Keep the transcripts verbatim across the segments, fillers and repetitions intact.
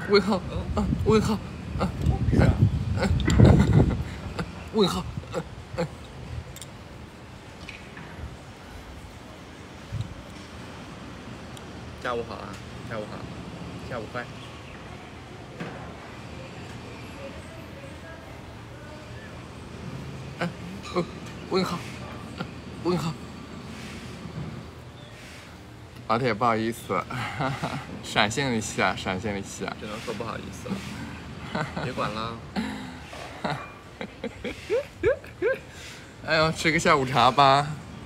问号，啊，问号，啊， 是啊， 问号， 下午好啊，下午好，下午快。 哎，问问号，问号。老铁，不好意思，哈哈，闪现了一下，闪现了一下。 只能说不好意思了，别管了。 哎呦，吃个下午茶吧。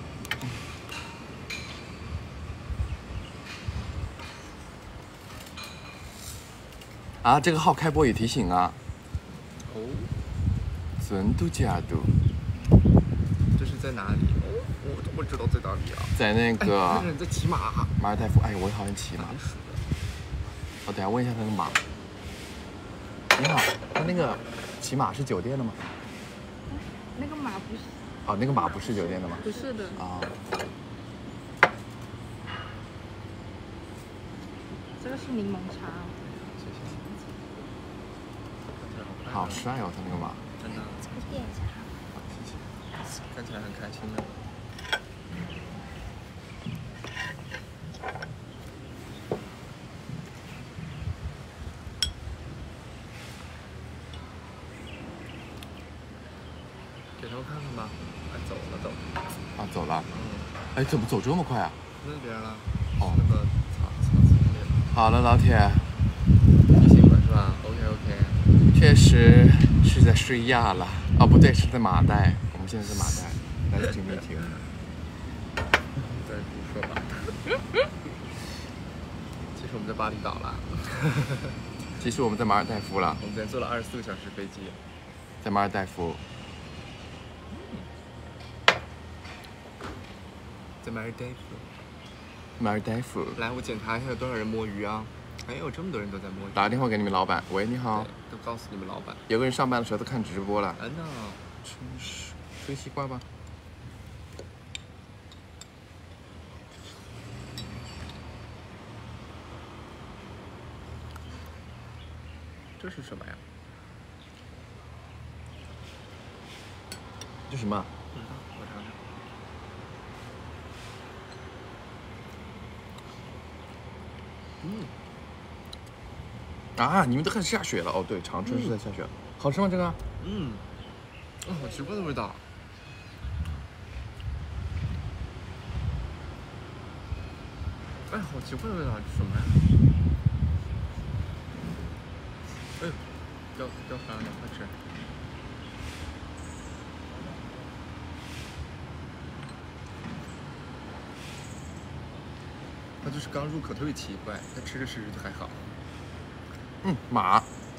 啊，这个号开播有提醒啊。 哦， 真的假的？ 这是在哪里？哦，我怎么知道在哪里啊？ 在那个哎、那个人在骑马。 马尔代夫。哎，我也好想骑马。 很熟的。 我等下问一下他的马。你好，他那个骑马是酒店的吗？ 那个马不是。 哦，那个马不是酒店的吗？ 不是的。 啊、哦。 这个是柠檬茶。 谢谢。 好帅哦，他那个马。 真的。 这个垫一下。 谢谢。看起来很开心呢。给头看看吧。哎，走了走。 啊，走了。 嗯。 哎，怎么走这么快啊？ 那边了。 哦。 那个草草丛里。 好了，老铁。 提醒了是吧 ？OK OK。 确实是在睡亚了。哦，不对，是在马代。我们现在在马代。Nice to meet you。 再胡说吧。其实我们在巴厘岛了。 其实我们在马尔代夫了。 我们昨天坐了二十四个小时飞机。 在马尔代夫。 在马尔代夫。 马尔代夫。 来，我检查一下有多少人摸鱼啊？哎，有这么多人都在摸鱼。 打个电话给你们老板。喂，你好。 都告诉你们老板。 有个人上班的时候都看直播了。 嗯呐， 真是。吹西瓜吧。 这是什么呀？ 这什么？ 嗯，我尝尝。嗯。啊，你们都开始下雪了哦！对，长春是在下雪。嗯、好吃吗？这个？ 嗯。哦，好奇怪的味道。哎，好奇怪的味道，这什么呀？哎呦，掉掉饭了，快吃！它就是刚入口特别奇怪，它吃着吃着就还好。 嗯，马。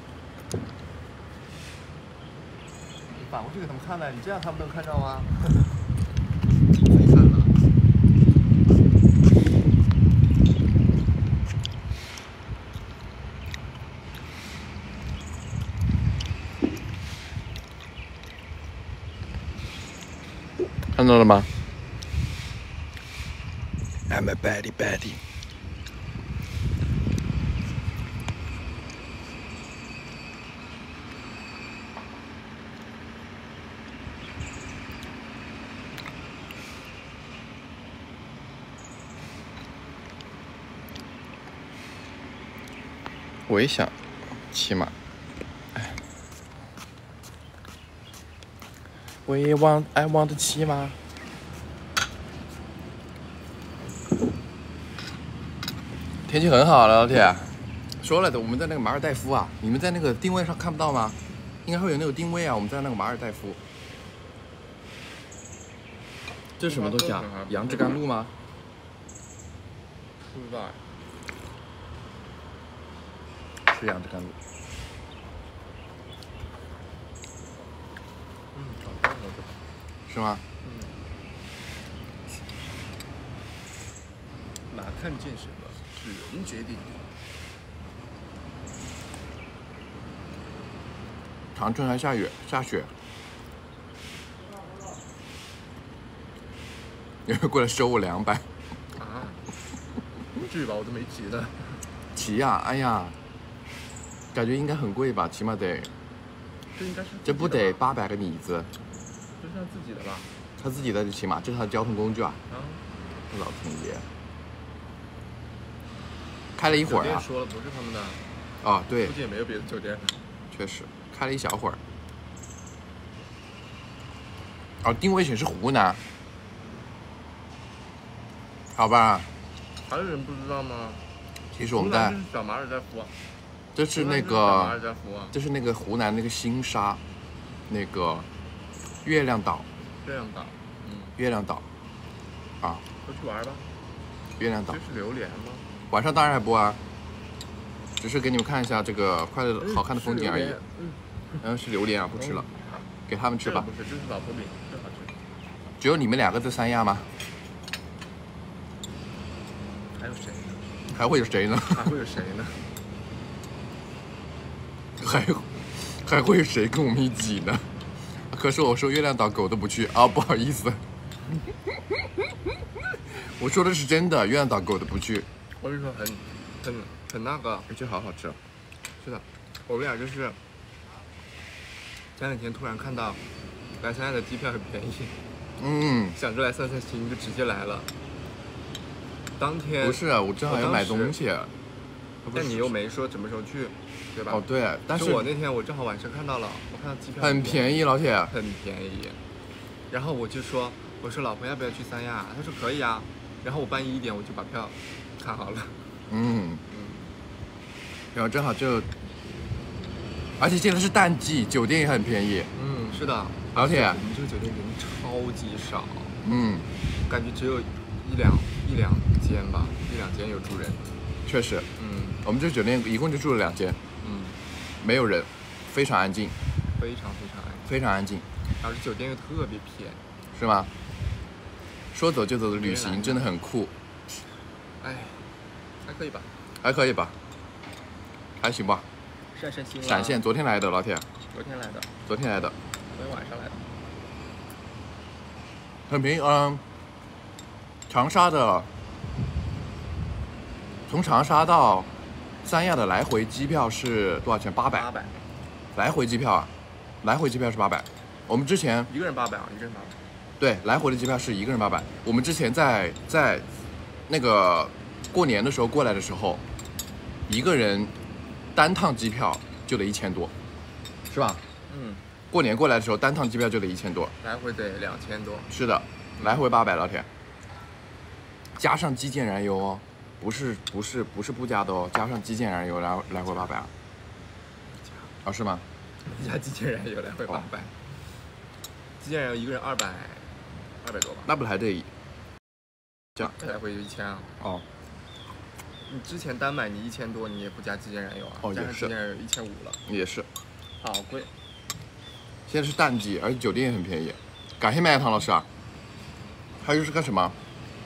你反过去给他们看呢，你这样他们能看着吗？没看了。 看到了吗 ？I'm a baddie baddie。我也想骑马。哎，我也 want I want 骑马。天气很好了，老铁。说了的，我们在那个马尔代夫啊，你们在那个定位上看不到吗？应该会有那个定位啊，我们在那个马尔代夫。这是什么东西啊？杨枝甘露吗？ 不知道。 是杨枝甘露。 嗯，好棒哦，这个。 是吗？ 嗯。哪看见什么，是人决定的。 长春还下雨，下雪。有人过来收我两百。 啊？不至于吧，我都没骑的。 骑呀、啊，哎呀。 感觉应该很贵吧，起码得， 这应该是这不得八百个米子？ 这是他自己的吧？ 他自己的起码，这是他的交通工具啊！ 啊， 老天爷，开了一会儿啊！ 说了不是他们的。 啊，对附，近也没有别的酒店。 确实开了一小会儿。哦，定位显示湖南，好吧？ 还有人不知道吗？ 其实我们在这是小马尔代夫啊。 这是那湖南就是小马个尔代夫啊， 这是那个湖南那个新沙，那个月亮岛， 这样的。嗯， 月亮岛，啊， 都去玩吧。 月亮岛这，是榴莲吗？ 晚上当然还播啊，只是给你们看一下这个快乐好看的风景而已。 嗯， 嗯，是榴莲啊，不吃了，给他们吃吧这个不。是，这是老婆饼，这好吃。 只有你们两个在三亚吗？ 还有谁呢？ 还会有谁呢？ 还会有谁呢？ 还还会有谁跟我们一起呢？可是我说月亮岛狗都不去啊，不好意思，我说的是真的，月亮岛狗都不去。 我跟你说很很很那个， 而且好好吃， 是的，我们俩就是前两天突然看到来三亚的机票很便宜， 嗯， 想着来散散心就直接来了。当天不是啊，我正好要买东西， 但你又没说什么时候去，对吧？ 哦对，但是我那天我正好晚上看到了，我看到机票很便宜，老铁， 很便宜。然后我就说，我说老婆要不要去三亚？她说可以啊。然后我半夜一点我就把票看好了。 嗯， 嗯， 然后正好就，而且现在是淡季，酒店也很便宜， 嗯，是的。 老铁我们这个酒店人超级少， 嗯， 感觉只有一两一两间吧，一两间有住人。 确实， 嗯我们这酒店一共就住了两间， 嗯， 没有人，非常安静， 非常非常安静， 非常安静， 然后这酒店又特别偏。 是吗？说走就走的旅原来行真的很酷， 哎，还可以吧， 还可以吧，还行吧。 散散心啦。 闪现，昨天来的，老铁， 昨天来的， 昨天来的， 昨天晚上来的。 很便宜。嗯，长沙的，从长沙到三亚的来回机票是多少钱？八百。 八百， 来回机票啊，来回机票是八百。我们之前一个人八百啊，一个人八百。 对来回的机票是一个人八百。我们之前在在那个过年的时候过来的时候，一个人单趟机票就得一千多，是吧？ 嗯， 过年过来的时候单趟机票就得一千多。 来回得两千多。 是的，来回八百，老铁，加上基建燃油哦，不是不是不是不加的哦，加上基建燃油来来回八百啊。啊、是吗？ 加机器人有来回八百，机器人有一个人二百，二百多吧？ 那不还得这样来回一千啊。 哦？ 你之前单买你一千多，你也不加机械燃油啊？加上哦也是机械燃油一千五了， 也是， 好贵。 现在是淡季，而且酒店也很便宜。感谢麦汤老师啊。还有是干什么？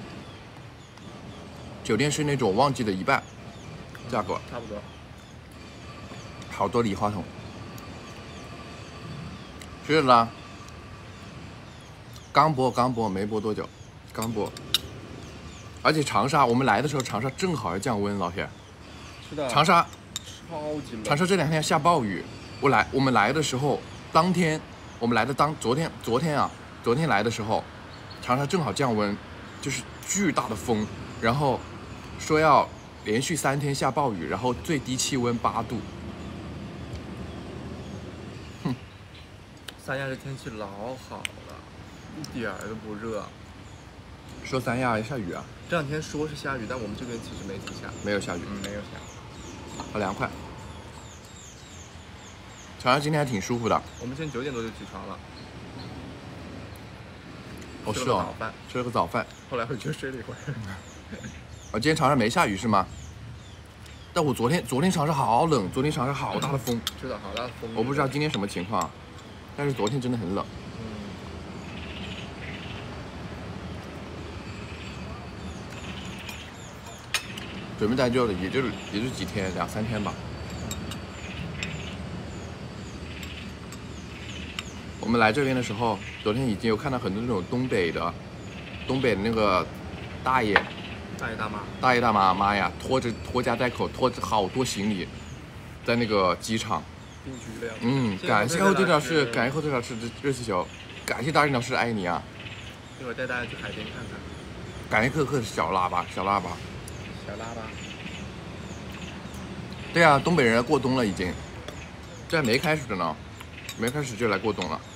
酒店是那种旺季的一半价格， 差不多。 好多礼花筒。是的啦，刚播刚播没播多久，刚播。而且长沙，我们来的时候长沙正好要降温，老铁。 是的。 长沙， 超级冷。 长沙这两天下暴雨。我来，我们来的时候，当天我们来的当昨天昨天啊，昨天来的时候，长沙正好降温，就是巨大的风，然后说要连续三天下暴雨，然后最低气温八度。 三亚这天气老好了，一点儿都不热。 说三亚要下雨啊？ 这两天说是下雨，但我们这边其实没怎么下。 没有下雨， 嗯，没有下。 好凉快。长沙今天还挺舒服的。 我们今天九点多就起床了。 哦，是哦吃了个早，饭， 吃了个早饭。 后来回去睡了一会儿。 啊，今天长沙没下雨是吗？但我昨天昨天长沙好冷，昨天长沙好大的风。 是的，好大的风。 我不知道今天什么情况啊，但是昨天真的很冷。 嗯。 准备待就也就是也就几天，两三天吧。我们来这边的时候，昨天已经有看到很多那种东北的，东北的那个大爷、 大爷大妈。 大爷大妈妈呀，拖着拖家带口，拖着好多行李， 在那个机场。 定居了呀。 嗯，感谢后队长是感谢后队长是热气球，感谢大领导是爱你啊。 一会儿带大家去海边看看。 感谢克克小喇叭小喇叭。 小喇叭。 对啊，东北人过冬了已经，这还没开始呢，没开始就来过冬了。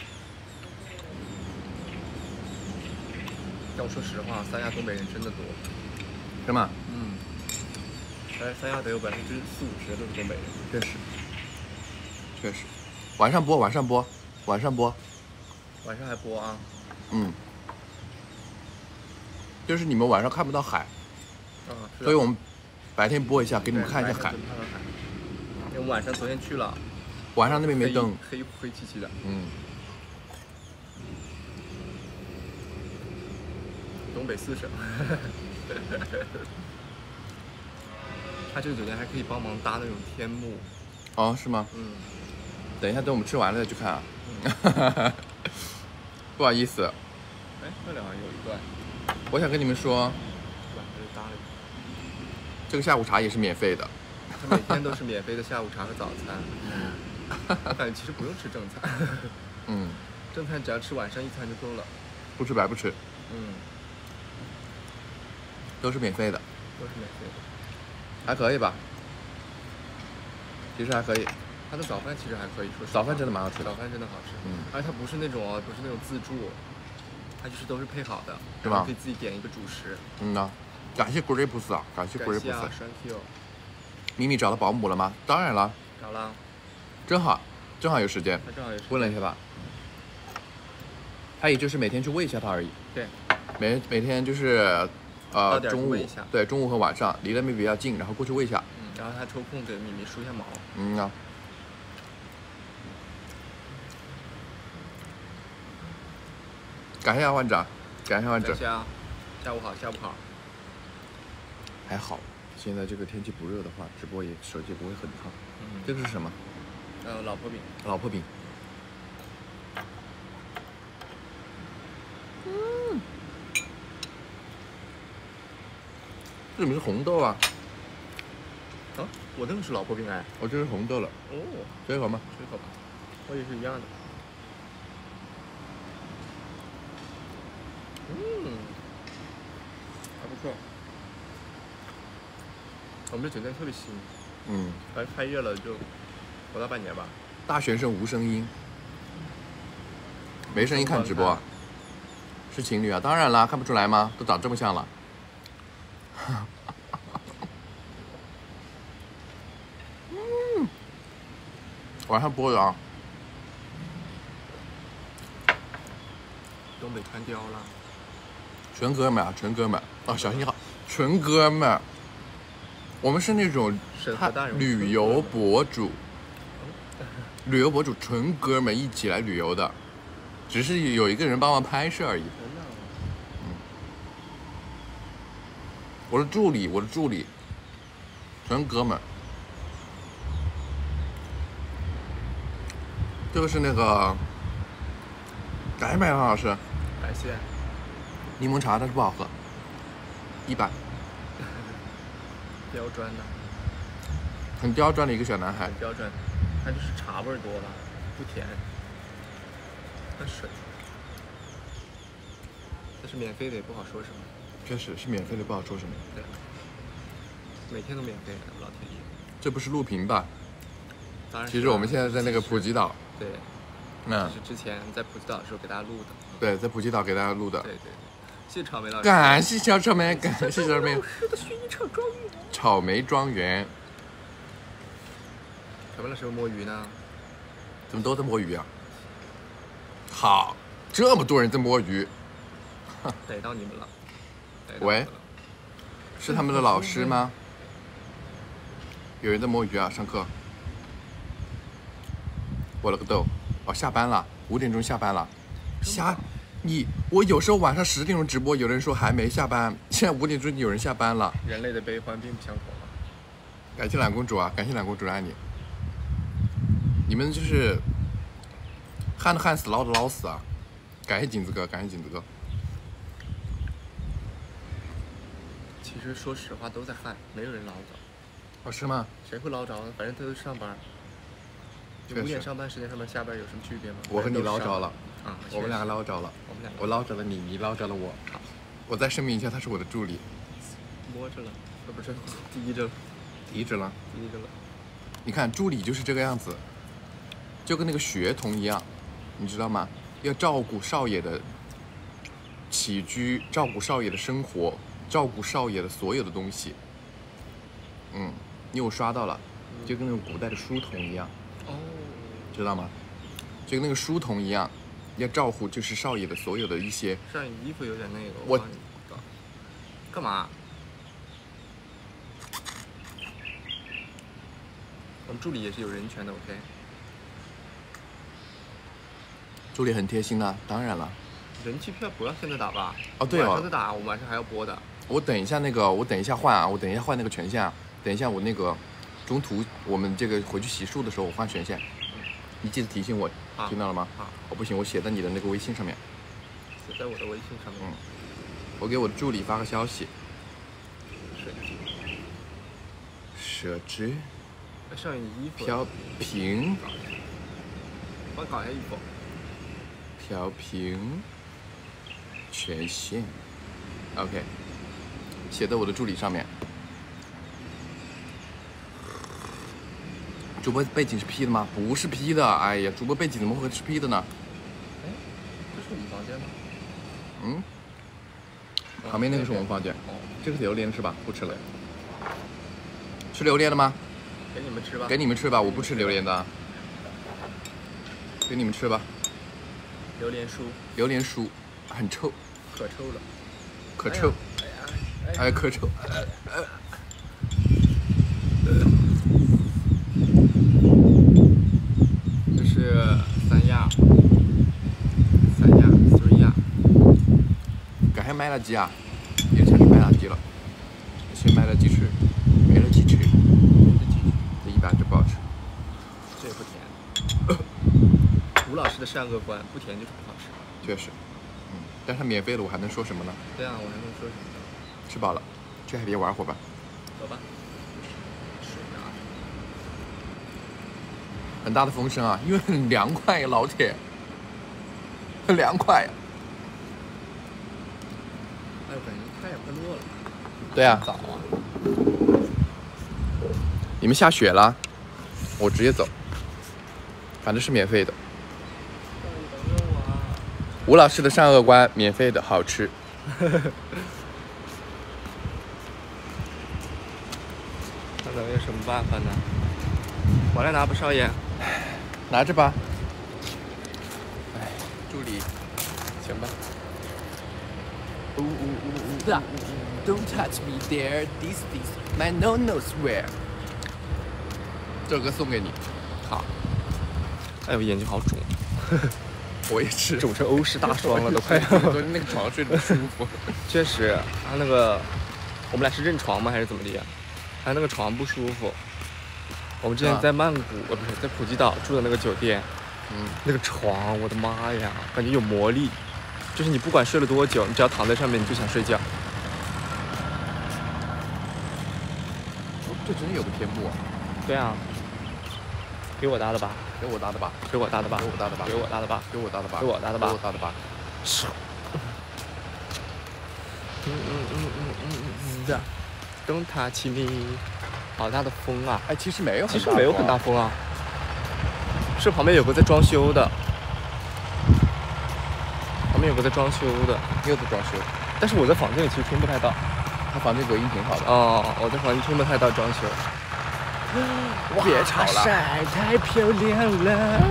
但我说实话，三亚东北人真的多。 是吗？ 嗯。哎，三亚得有百分之四五十都是东北人。 确实。确实。晚上播，晚上播，晚上播。 晚上还播啊？ 嗯。就是你们晚上看不到海。 啊。 所以我们白天播一下，给你们看一下海。 因为我们晚上昨天去了。 晚上那边没灯。 黑黑漆漆的。 嗯。 东北四省。他这个酒店还可以帮忙搭那种天幕。 哦，是吗？ 嗯。 等一下，等我们吃完了再去看啊。嗯、不好意思。 哎，那里好像有一段。 我想跟你们说，这个下午茶也是免费的。 他每天都是免费的下午茶和早餐。嗯。我感觉其实不用吃正餐。 嗯。 正餐只要吃晚上一餐就够了。 不吃白不吃。 嗯。 都是免费的。 都是免费的。 还可以吧。其实还可以。 他的早饭其实还可以，说实话。 早饭真的蛮好吃的。 早饭真的好吃。 嗯。 而且它不是那种哦，不是那种自助，它就是都是配好的， 是吧？ 可以自己点一个主食。 嗯呐，感谢 Grapes 啊，感谢 Grapes。 感谢啊 ，Thank you。 咪咪找到保姆了吗？当然了。 找了。 正好，正好有时间。 他正好有时间。 问了一下他。他也就是每天去喂一下他而已。 对。 每每天就是，呃，中午对中午和晚上离得咪比较近，然后过去喂一下。 嗯，然后他抽空给咪咪梳一下毛。 嗯啊。感谢阿万长，感谢阿万长。 感谢啊，下午好，下午好。 还好，现在这个天气不热的话，直播也手机不会很烫。 嗯。 这个是什么？ 呃，老婆饼。 老婆饼。嗯。这怎么是红豆啊？ 啊，我那个是老婆饼哎。 我这是红豆了。 哦。 水口吗？ 水口吧，我也是一样的。嗯，还不错。我们这酒店特别新。 嗯。 反正开业了就不到半年吧。 大学生无声音。没声音看直播。是情侣啊？当然啦，看不出来吗？都长这么像了。嗯。晚上播的啊。 东北穿貂了。 纯哥们啊，纯哥们哦，小心好，纯哥们。我们是那种旅游博主，旅游博主纯哥们一起来旅游的，只是有一个人帮忙拍摄而已。嗯。我的助理，我的助理，纯哥们。这个是那个，感谢麦老师。 感谢。 柠檬茶，但是不好喝，一般。 刁钻的。 很刁钻的一个小男孩。 很刁钻，他就是茶味多了，不甜，很水。但是免费的也不好说什么。 确实是免费的，不好说什么。 对。每天都免费的，老天爷。 这不是录屏吧？ 当然。 其实我们现在在那个普吉岛。 对。 嗯。 是之前在普吉岛的时候给大家录的。 对，在普吉岛给大家录的。 对对。谢谢草莓老师。 感谢小草莓，感谢小草莓。 老师的薰衣草庄园。 草莓庄园。 草莓老师有摸鱼呢？ 怎么都在摸鱼啊？好，这么多人在摸鱼。 逮到你们了。 喂，是他们的老师吗？有人在摸鱼啊，上课。我了个豆！哦，下班了，五点钟下班了。下。你我有时候晚上十点钟直播，有人说还没下班，现在五点钟有人下班了。 人类的悲欢并不相同啊！ 感谢懒公主啊，感谢懒公主爱你。你们就是旱的旱死，涝的涝死啊！感谢景子哥，感谢景子哥。 其实说实话都在旱，没有人捞走。 哦，是吗？ 谁会捞着呢？反正他都上班。 确实五点上班时间上班下班有什么区别吗？ 我和你捞着了， 啊， 我们两个捞着了， 我们两个我捞着了你，你捞着了我。我再声明一下，他是我的助理。 摸着了，呃不是提着了， 提着了。 提着了。 你看助理就是这个样子，就跟那个学童一样，你知道吗？要照顾少爷的起居，照顾少爷的生活，照顾少爷的所有的东西。嗯，因为我刷到了，就跟那种古代的书童一样。 哦， 知道吗？就跟那个书童一样，要照顾就是少爷的所有的一些。 上你衣服有点那个。 我帮你搞干嘛？我们助理也是有人权的 ，OK。 助理很贴心啊，当然了。 人气票不要现在打吧？ 哦对哦晚上再打，我们晚上还要播的。 我等一下那个，我等一下换啊，我等一下换那个权限啊，等一下我那个中途我们这个回去洗漱的时候我换权限，你记得提醒我， 好听到了吗？ 好， 哦不行，我写在你的那个微信上面， 写在我的微信上面。 嗯我给我的助理发个消息， 水设置上你衣服。 调频帮你搞一下衣服。 调频权限 ，OK， 写在我的助理上面。主播背景是 P 的吗？不是 P 的，哎呀，主播背景怎么会是 P 的呢？ 哎，这是我们房间吗？ 嗯，旁边那个是我们房间， 哦， 这个是榴莲是吧？不吃了。吃榴莲了吗？ 给你们吃吧。 给你们吃吧，我不吃榴莲的。给你们吃吧。 榴莲酥， 榴莲酥很臭， 可臭了。 可臭， 哎呀， 哎，可臭。 这是三亚，三亚，three亚。 赶快买了鸡啊！也开始买了鸡了，先买了鸡翅，没了鸡翅，这一般就不好吃。 这也不甜。吴老师的善恶观，不甜就是不好吃。 确实，嗯，但是它免费的，我还能说什么呢？ 对啊，我还能说什么呢？ 吃饱了，去海边玩会儿吧。 走吧。水拿着。 很大的风声啊，因为很凉快呀，老铁，很凉快呀。 哎，我感觉太阳快落了。 对啊， 早啊。 你们下雪了，我直接走，反正是免费的。 等着我啊！ 吴老师的善恶观，免费的好吃。 那咱们有什么办法呢？我来拿吧，少爷。 拿着吧。哎，助理，行吧。呜呜呜呜的 ，Don't touch me there, this this, my no no swear。这首歌送给你。好。 哎呦，眼睛好肿， 我也是。 肿成欧式大霜了，都快要。 昨天那个床睡得不舒服。 确实，他那个，我们俩是认床吗？还是怎么的呀？他那个床不舒服。我们之前在曼谷，呃，不是在普吉岛住的那个酒店， 嗯， 那个床，我的妈呀，感觉有魔力，就是你不管睡了多久，你只要躺在上面，你就想睡觉。 这真有个天幕啊！ 对啊，给我搭的吧， 给我搭的吧， 给我搭的吧， 给我搭的吧， 给我搭的吧， 给我搭的吧， 给我搭的吧， 给我搭的吧。 嗯嗯嗯嗯嗯嗯的，Don't touch me。好大的风啊！ 哎，其实没有， 其实没有很大风啊，是旁边有个在装修的，旁边有个在装修的， 又在装修。 但是我在房间里其实听不太到， 他房间隔音挺好的。 哦，我在房间听不太到装修。 别吵了， 晒太漂亮了。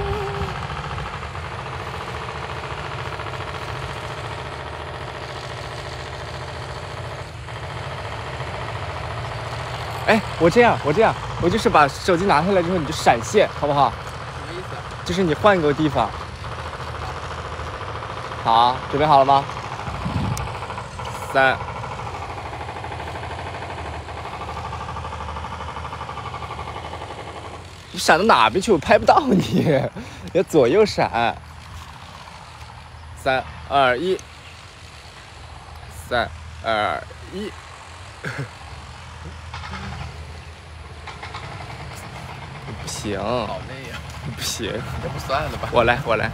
哎，我这样，我这样，我就是把手机拿下来之后，你就闪现，好不好？ 什么意思？ 就是你换一个地方。好，准备好了吗？三。你闪到哪边去？我拍不到你，你要左右闪。三二一，三二一。 不行， 好累呀、 不行， 要不算了吧。 我来，我来。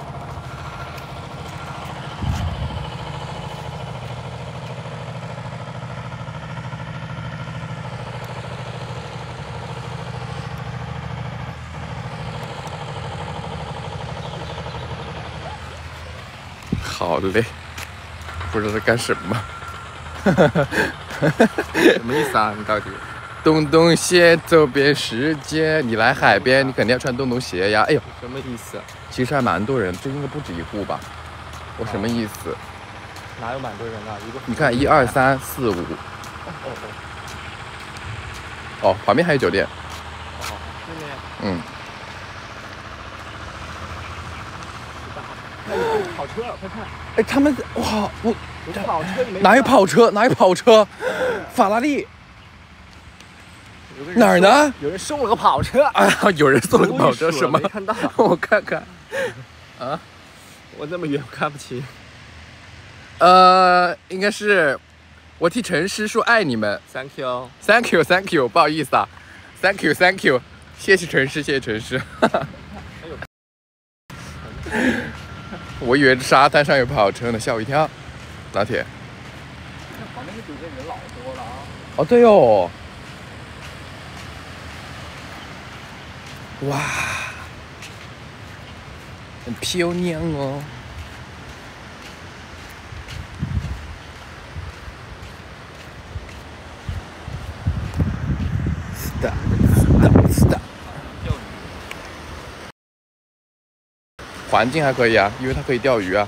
好累，不知道在干什么。 什么意思啊？你到底？ 洞洞鞋走遍世界，你来海边，你肯定要穿洞洞鞋呀。哎呦， 什么意思？ 其实还蛮多人，这应该不止一户吧？我什么意思？ 哪有蛮多人啊？一个。 你看，一二三四五。 哦哦哦。 哦，旁边还有酒店。 哦，对面。 嗯。 跑车，快看！ 哎，他们哇，我有跑车，你没？ 哪有跑车？哪有跑车？法拉利。哪儿呢？ 有人送了个跑车。 哎呀，有人送了个跑车，什么？ 没看到。 我看看。啊？ 我这么远，我看不清。 呃，应该是我替陈师说爱你们。 Thank you。 Thank you, Thank you， 不好意思啊。Thank you, Thank you， 谢谢陈师，谢谢陈师。我以为这沙滩上有跑车呢，吓我一跳。老铁。 旁边的酒店人老多了啊。 哦，对哦。哇，很漂亮哦。是的，是的，是的。环境还可以啊，因为它可以钓鱼啊。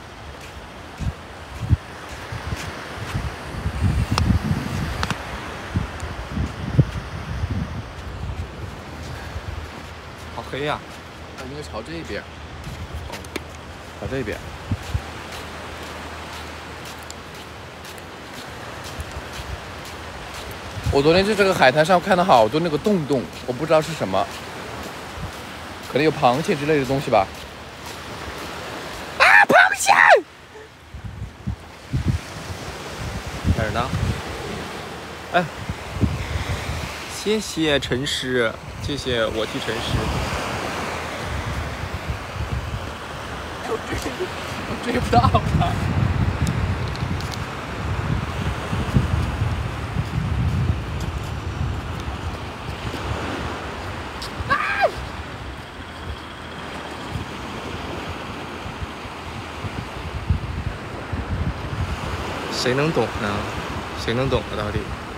好黑呀、啊！ 它应该朝这边。哦，朝这边。我昨天在这个海滩上看到好多那个洞洞，我不知道是什么，可能有螃蟹之类的东西吧。啊，螃蟹！ 哪儿呢？哎，谢谢陈师，谢谢我替陈师。 我追，我追不到他。 谁能懂呢？谁能懂啊？到底？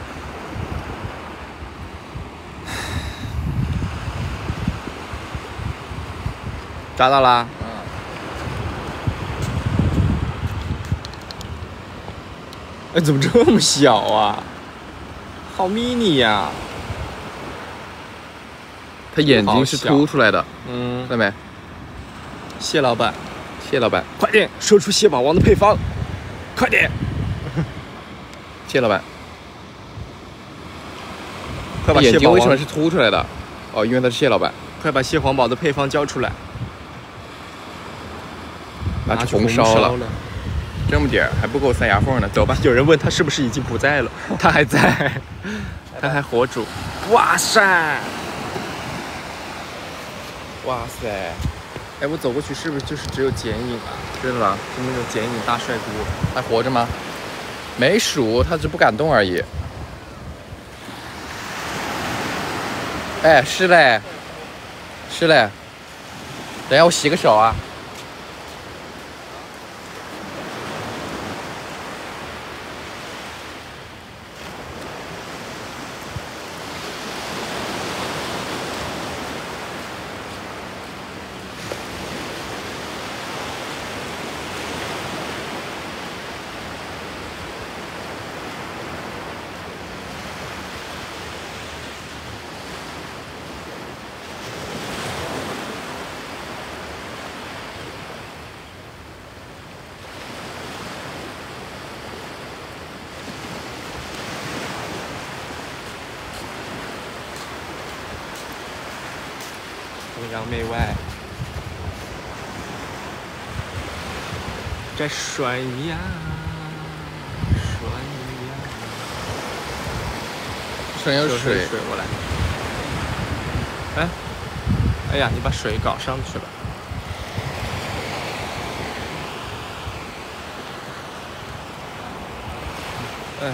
抓到啦！ 嗯。 哎，怎么这么小啊？好 mini 呀、啊！ 他眼睛是凸出来的， 嗯， 看到没？ 谢老板， 谢老板， 快点说出蟹堡王的配方，快点！ 谢老板， 快把眼睛为什么王是凸出来的？哦，因为他是蟹老板。 快把蟹黄堡的配方交出来， 拿去红烧了。这么点儿还不够塞牙缝呢，走吧。 有人问他是不是已经不在了，他还在，他还活着。哇塞！ 哇塞！ 哎，我走过去是不是就是只有剪影啊？ 真的吗？ 就那种剪影大帅哥， 还活着吗？没数，他只不敢动而已。哎，是嘞，是嘞。等一下我洗个手啊。 崇洋媚外，在甩呀甩呀， 省有水， 水我来。 哎，哎呀，你把水搞上去了。哎。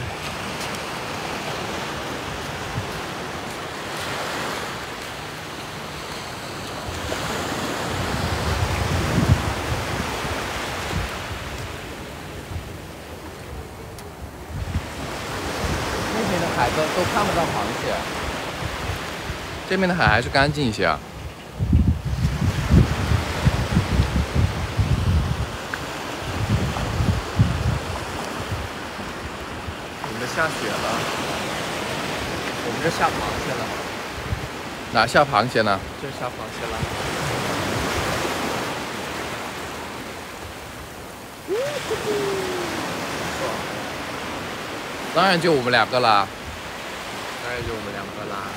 那边的海都都看不到螃蟹，这边的海还是干净一些啊。 你们下雪了，我们这下螃蟹了。 哪下螃蟹呢？ 这下螃蟹了。 当然就我们两个啦。 当然就我们两个啦。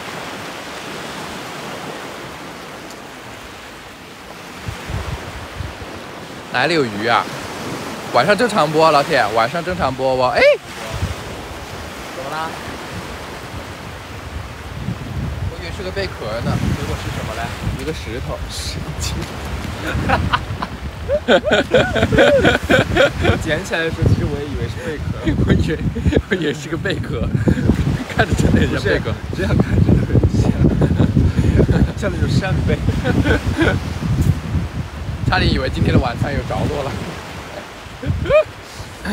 哪里有鱼啊？晚上正常播，老铁，晚上正常播不？哎， 怎么啦？ 我以为是个贝壳呢，结果是什么嘞？一个石头。 神经。哈哈哈我捡起来的时候，其实我也以为是贝壳， 我以为我以为是个贝壳，看着真的很像贝壳， 这样看真的很像，像那种扇贝。 差点以为今天的晚餐有着落了。今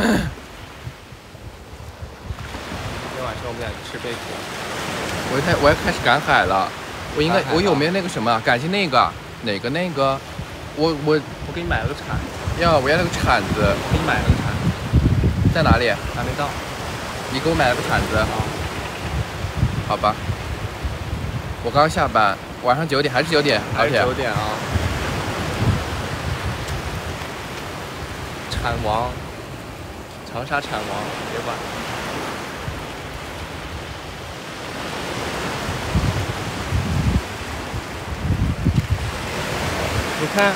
天晚上我们俩去吃贝壳。 我要开我要开始赶海了，我应该赶海了我有没有那个什么？感谢那个哪个那个？我我我给你买了个铲子。 要我要那个铲子。 给你买了个铲子。 在哪里？ 还没到。 你给我买了个铲子。好吧。我刚下班，晚上九点还是九点？ 还是九点啊。铲王，长沙铲王，别管。你看，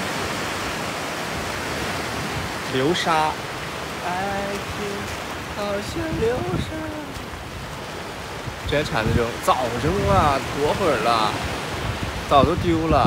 流沙，爱情好像流沙。之前铲子扔，早扔了，多会儿了，早都丢了。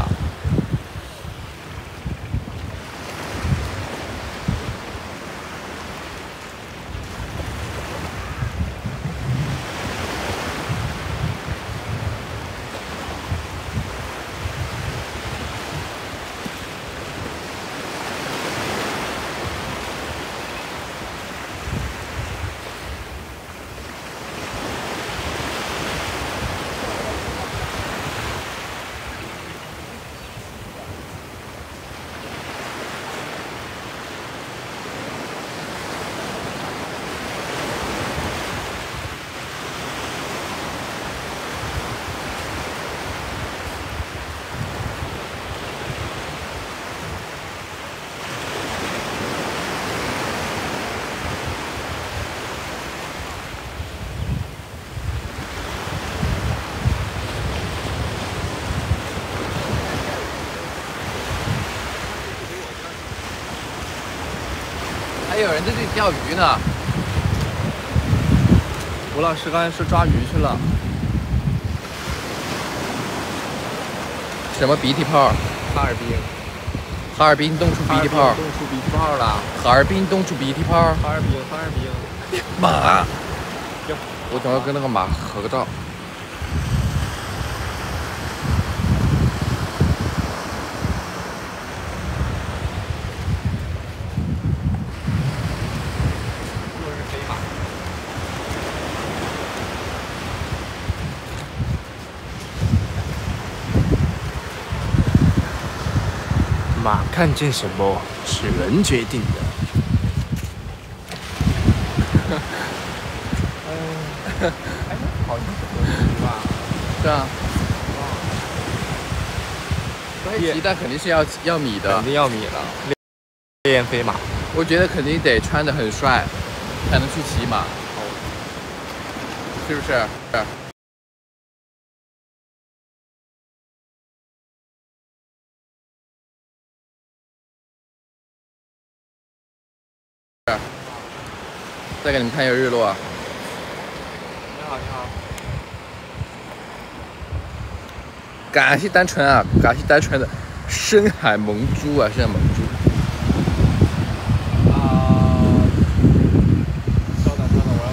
还有人在这里钓鱼呢。 吴老师刚才说抓鱼去了。 什么鼻涕泡？ 哈尔滨。 哈尔滨冻出鼻涕泡。 冻出鼻涕泡了。 哈尔滨冻出鼻涕泡。 哈尔滨，哈尔滨。 马。我等会跟那个马合个照。 马看见什么是人决定的。哎，好像是河鱼吧？ 是啊。所以骑的肯定是要要米的， 肯定要米了。练飞马， 我觉得肯定得穿得很帅，才能去骑马，是不是？是。再给你们看一下日落。 你好，你好。 感谢单纯啊，感谢单纯的深海萌猪啊，深海萌猪。 啊，稍等稍等，我要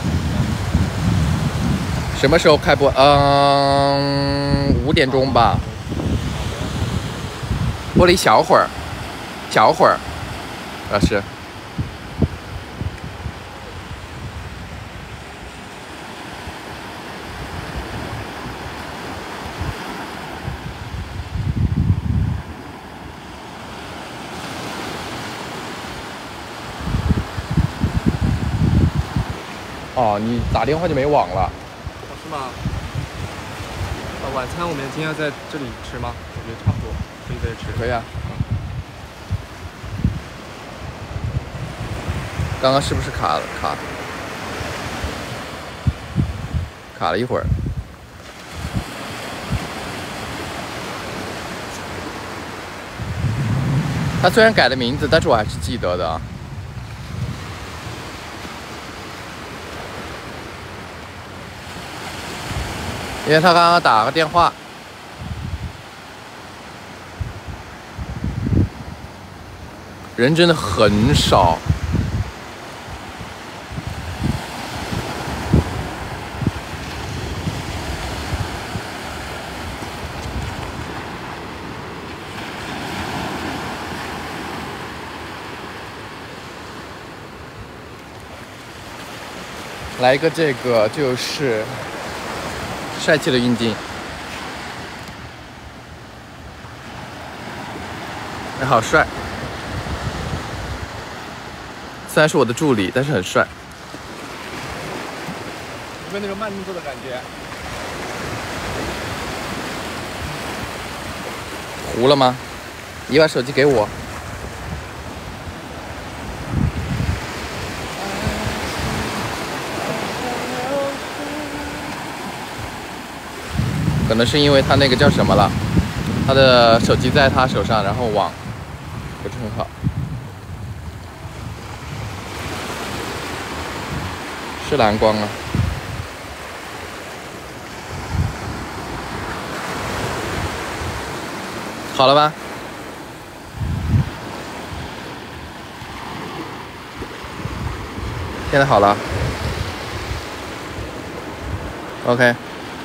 什么时候开播？嗯，五点钟吧。播了一小会儿，小会儿，老师。哦，你打电话就没网了？ 哦，是吗？啊，晚餐我们今天要在这里吃吗？我觉得差不多，可以在这吃。 可以啊。刚刚是不是卡了？卡卡了一会儿。他虽然改了名字，但是我还是记得的。因为他刚刚打个电话，人真的很少。来一个这个就是帅气的运镜，哎，好帅！虽然是我的助理，但是很帅。 有没有那种慢动作的感觉？ 糊了吗？你把手机给我。可能是因为他那个叫什么了，他的手机在他手上，然后网不是很好。是蓝光啊。好了吧？现在好了。OK。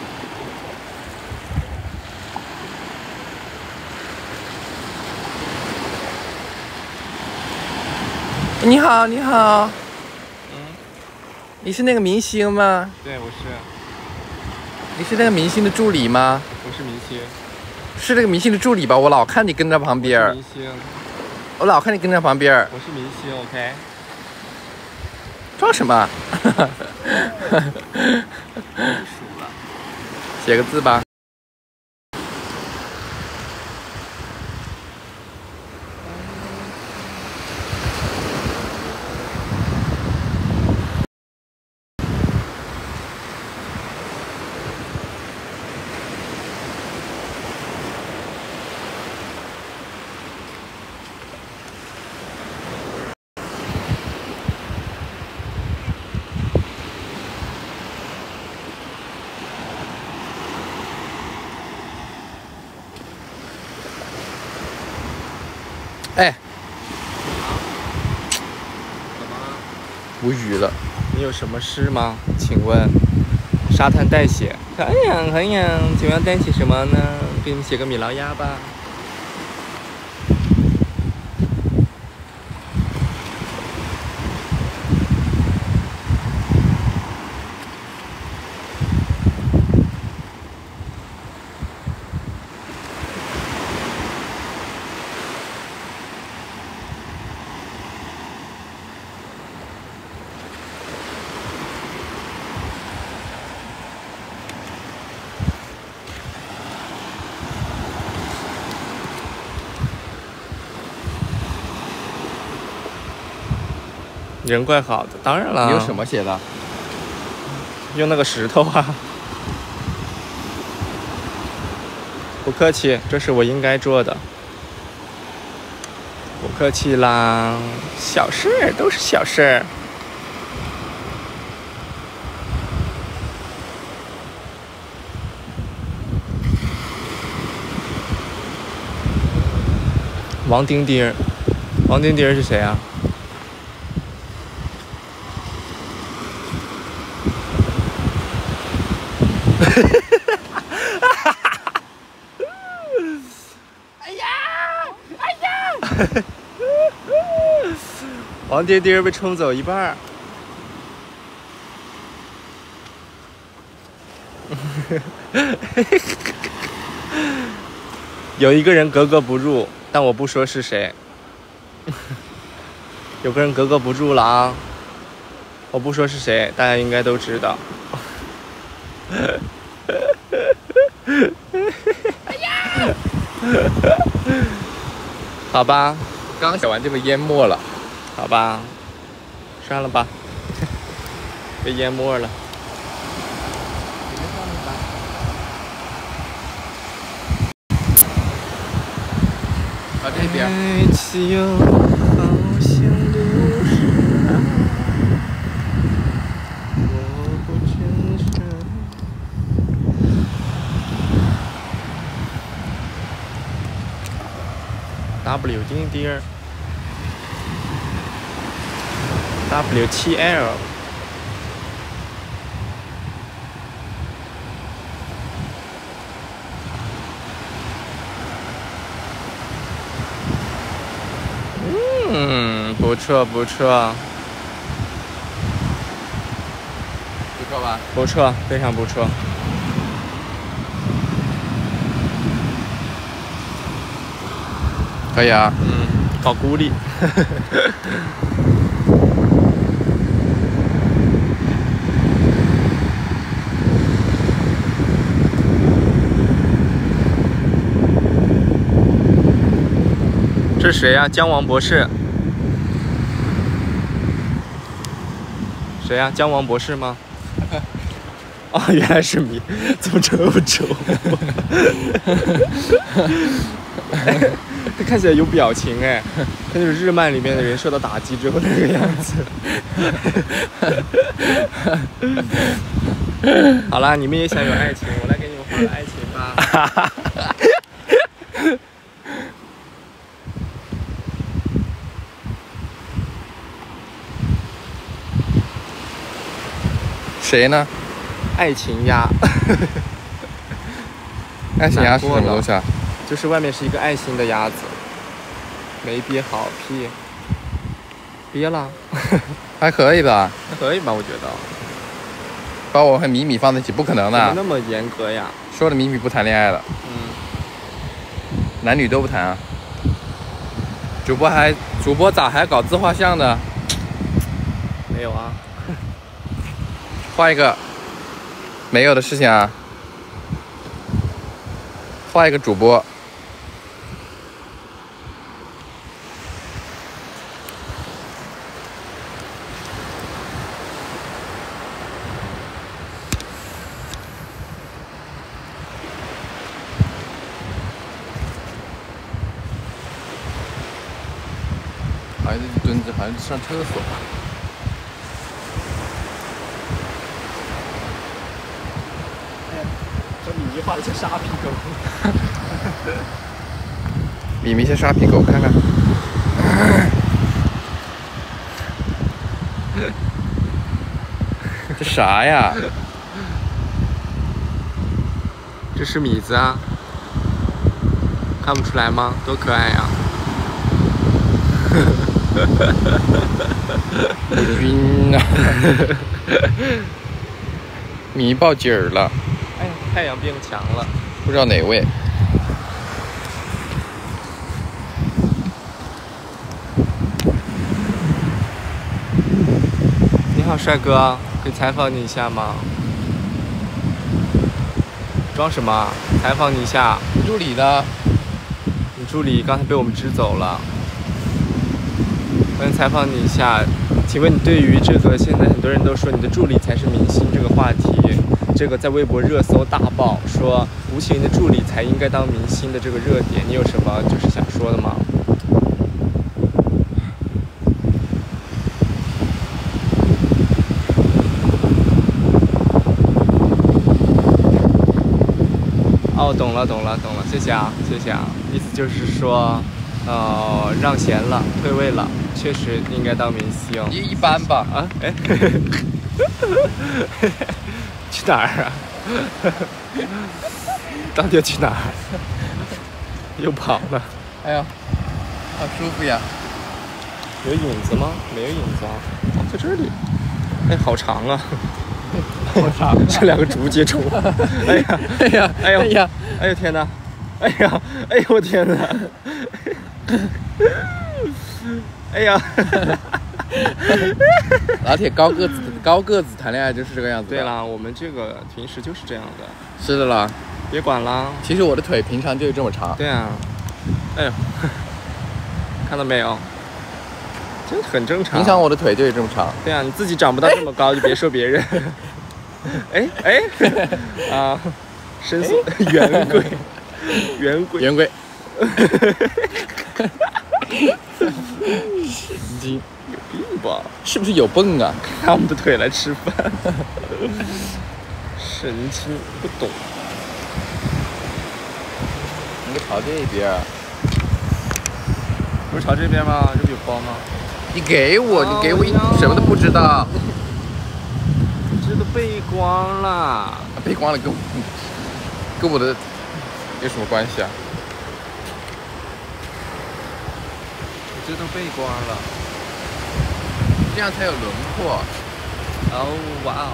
你好，你好。 嗯。 你是那个明星吗？ 对，我是。 你是那个明星的助理吗？ 我是明星。 是那个明星的助理吧？我老看你跟在旁边。 我是明星。 我老看你跟在旁边。 我是明星 ，OK。 装什么？写个字吧。哎，无语了。 你有什么事吗？请问，沙滩代写？可以呀，可以呀。请问要代写什么呢？给你们写个米老鸭吧。人怪好的，当然了。 你用什么写的？ 用那个石头啊。不客气，这是我应该做的。不客气啦，小事都是小事。 王丁丁，王丁丁是谁啊？哎呀，哎呀！王丁丁被冲走一半儿。有一个人格格不入，但我不说是谁。有个人格格不入了啊！我不说是谁，大家应该都知道。哎呀！好吧， 刚写完就被淹没了。 好吧，算了吧，被淹没了。 啊，这边。 爱情好像流水，我不真实。W 丁丁 W 七 L。嗯，不错不错， 不错吧？ 不错，非常不错。 可以啊。 嗯，好孤立。这是谁呀、啊？姜王博士。谁呀、啊？姜王博士吗？哦，原来是你，怎么这么丑？他看起来有表情哎，他就是日漫里面的人受到打击之后那个样子。好啦，你们也想有爱情，我来给你们画个爱情吧。 谁呢？ 爱情鸭。 爱情鸭是什么东西啊？ 就是外面是一个爱心的鸭子。没憋好屁。憋了。 还可以吧？ 还可以吧，我觉得。 把我和米米放在一起，不可能的。 怎么那么严格呀？ 说了米米不谈恋爱了。 嗯。 男女都不谈啊。主播还主播咋还搞自画像的？ 没有啊。 画一个。没有的事情啊。画一个主播。好像是蹲着，好像是上厕所。 这米米画的像沙皮狗。 米米像沙皮狗，看看。这啥呀？ 这是米子啊，看不出来吗？多可爱呀！ 我晕啊！米爆筋儿了。 哎呀，太阳变强了。 不知道哪位。 你好，帅哥，可以采访你一下吗？装什么？采访你一下。 助理呢？ 你助理刚才被我们支走了。我想采访你一下，请问你对于这个现在很多人都说你的助理才是明星这个话题，这个在微博热搜大爆，说吴奇隆的助理才应该当明星的这个热点，你有什么就是想说的吗？哦，懂了懂了懂了，谢谢啊谢谢啊，意思就是说， 呃，让贤了，退位了，确实应该当明星。 一一般吧。 啊，哎，去哪儿啊？到底要去哪儿？又跑了。 哎呀，好舒服呀！ 有影子吗？没有影子啊。哦，在这里。哎，好长啊！ 好长、啊， 这两个竹接触。哎呀， 哎呀， 哎呦， 哎呀， 哎呦天哪！哎呀，哎呦我天哪！哎呀！ 老铁，高个子高个子谈恋爱就是这个样子。 对啦，我们这个平时就是这样的。 是的啦， 别管啦。 其实我的腿平常就是这么长。 对啊。哎呦，看到没有？这很正常。 平常我的腿就是这么长。 对啊，你自己长不到这么高，就别说别人。哎哎啊，伸缩圆规，圆规， 圆规。神经有病吧？ 是不是有泵啊？ 拿我们的腿来吃饭，神经不懂。 你朝这边。 不是朝这边吗？这不有包吗？ 你给我，你给我，你什么都不知道。 这都背光了。 背光了跟我跟我的有什么关系啊？ 这都背光了， 这样才有轮廓。 哦哇哦！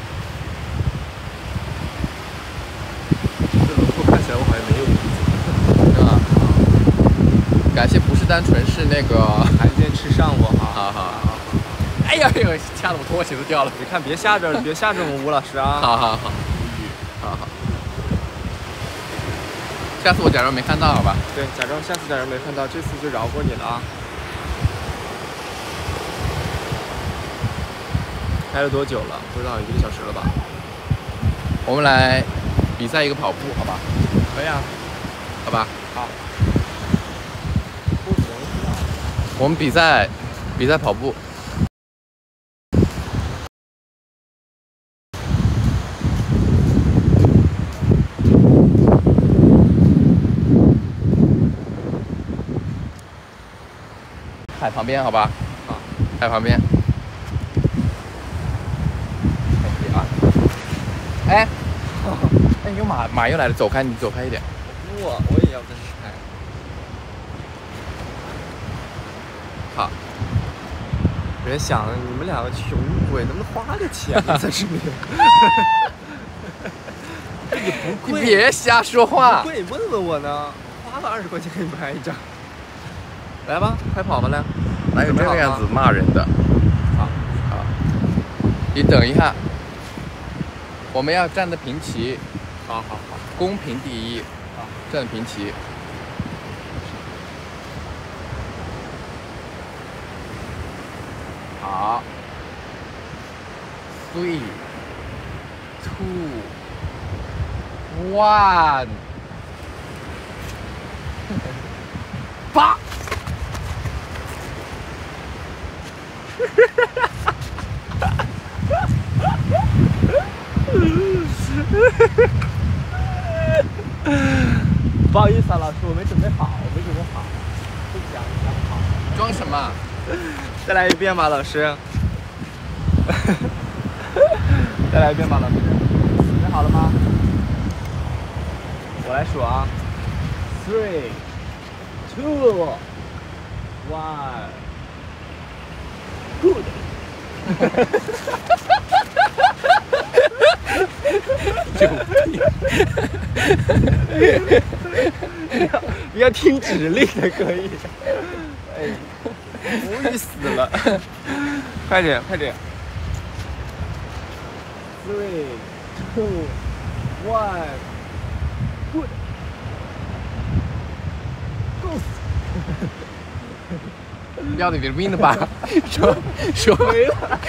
这轮廓看起来我好像没有鼻子，是吧？感谢不是单纯是那个寒暄吃上我哈。 好好好。哎呀哎呦，吓得我拖鞋都掉了。 你看，别吓着，别吓着我们吴老师啊！ 好好好，好好。下次我假装没看到，好吧？ 对，假装下次假装没看到，这次就饶过你了啊！开了多久了？不知道，一个小时了吧？ 我们来比赛一个跑步，好吧？ 可以啊， 好吧？ 好。 我们比赛，比赛跑步。海旁边，好吧？ 好， 海旁边。哎，哎，有马，马又来了，走开，你走开一点。 我我也要跟着开。 好。 别想了，你们两个穷鬼，能不能花点钱在这里？也不贵。 你别瞎说话。 不贵，问问我呢，花了二十块钱给你拍一张。来吧，快跑吧来！ 哪有这个样子骂人的？ 好， 好，你等一下，我们要站得平齐。 好好好， 公平第一。 好， 站得平齐。好。Three, two, one。八。 不好意思啊，老师，我没准备好，我没准备好，不讲讲好。 装什么？ 再来一遍吧，老师。再来一遍吧，老师。准备好了吗？我来数啊。Three, two, one, good 。 有病！ 你要听指令才可以。哎，无语死了！快点，快点 ！Three, two, one, good. Go. 要你的命了吧？说说没了。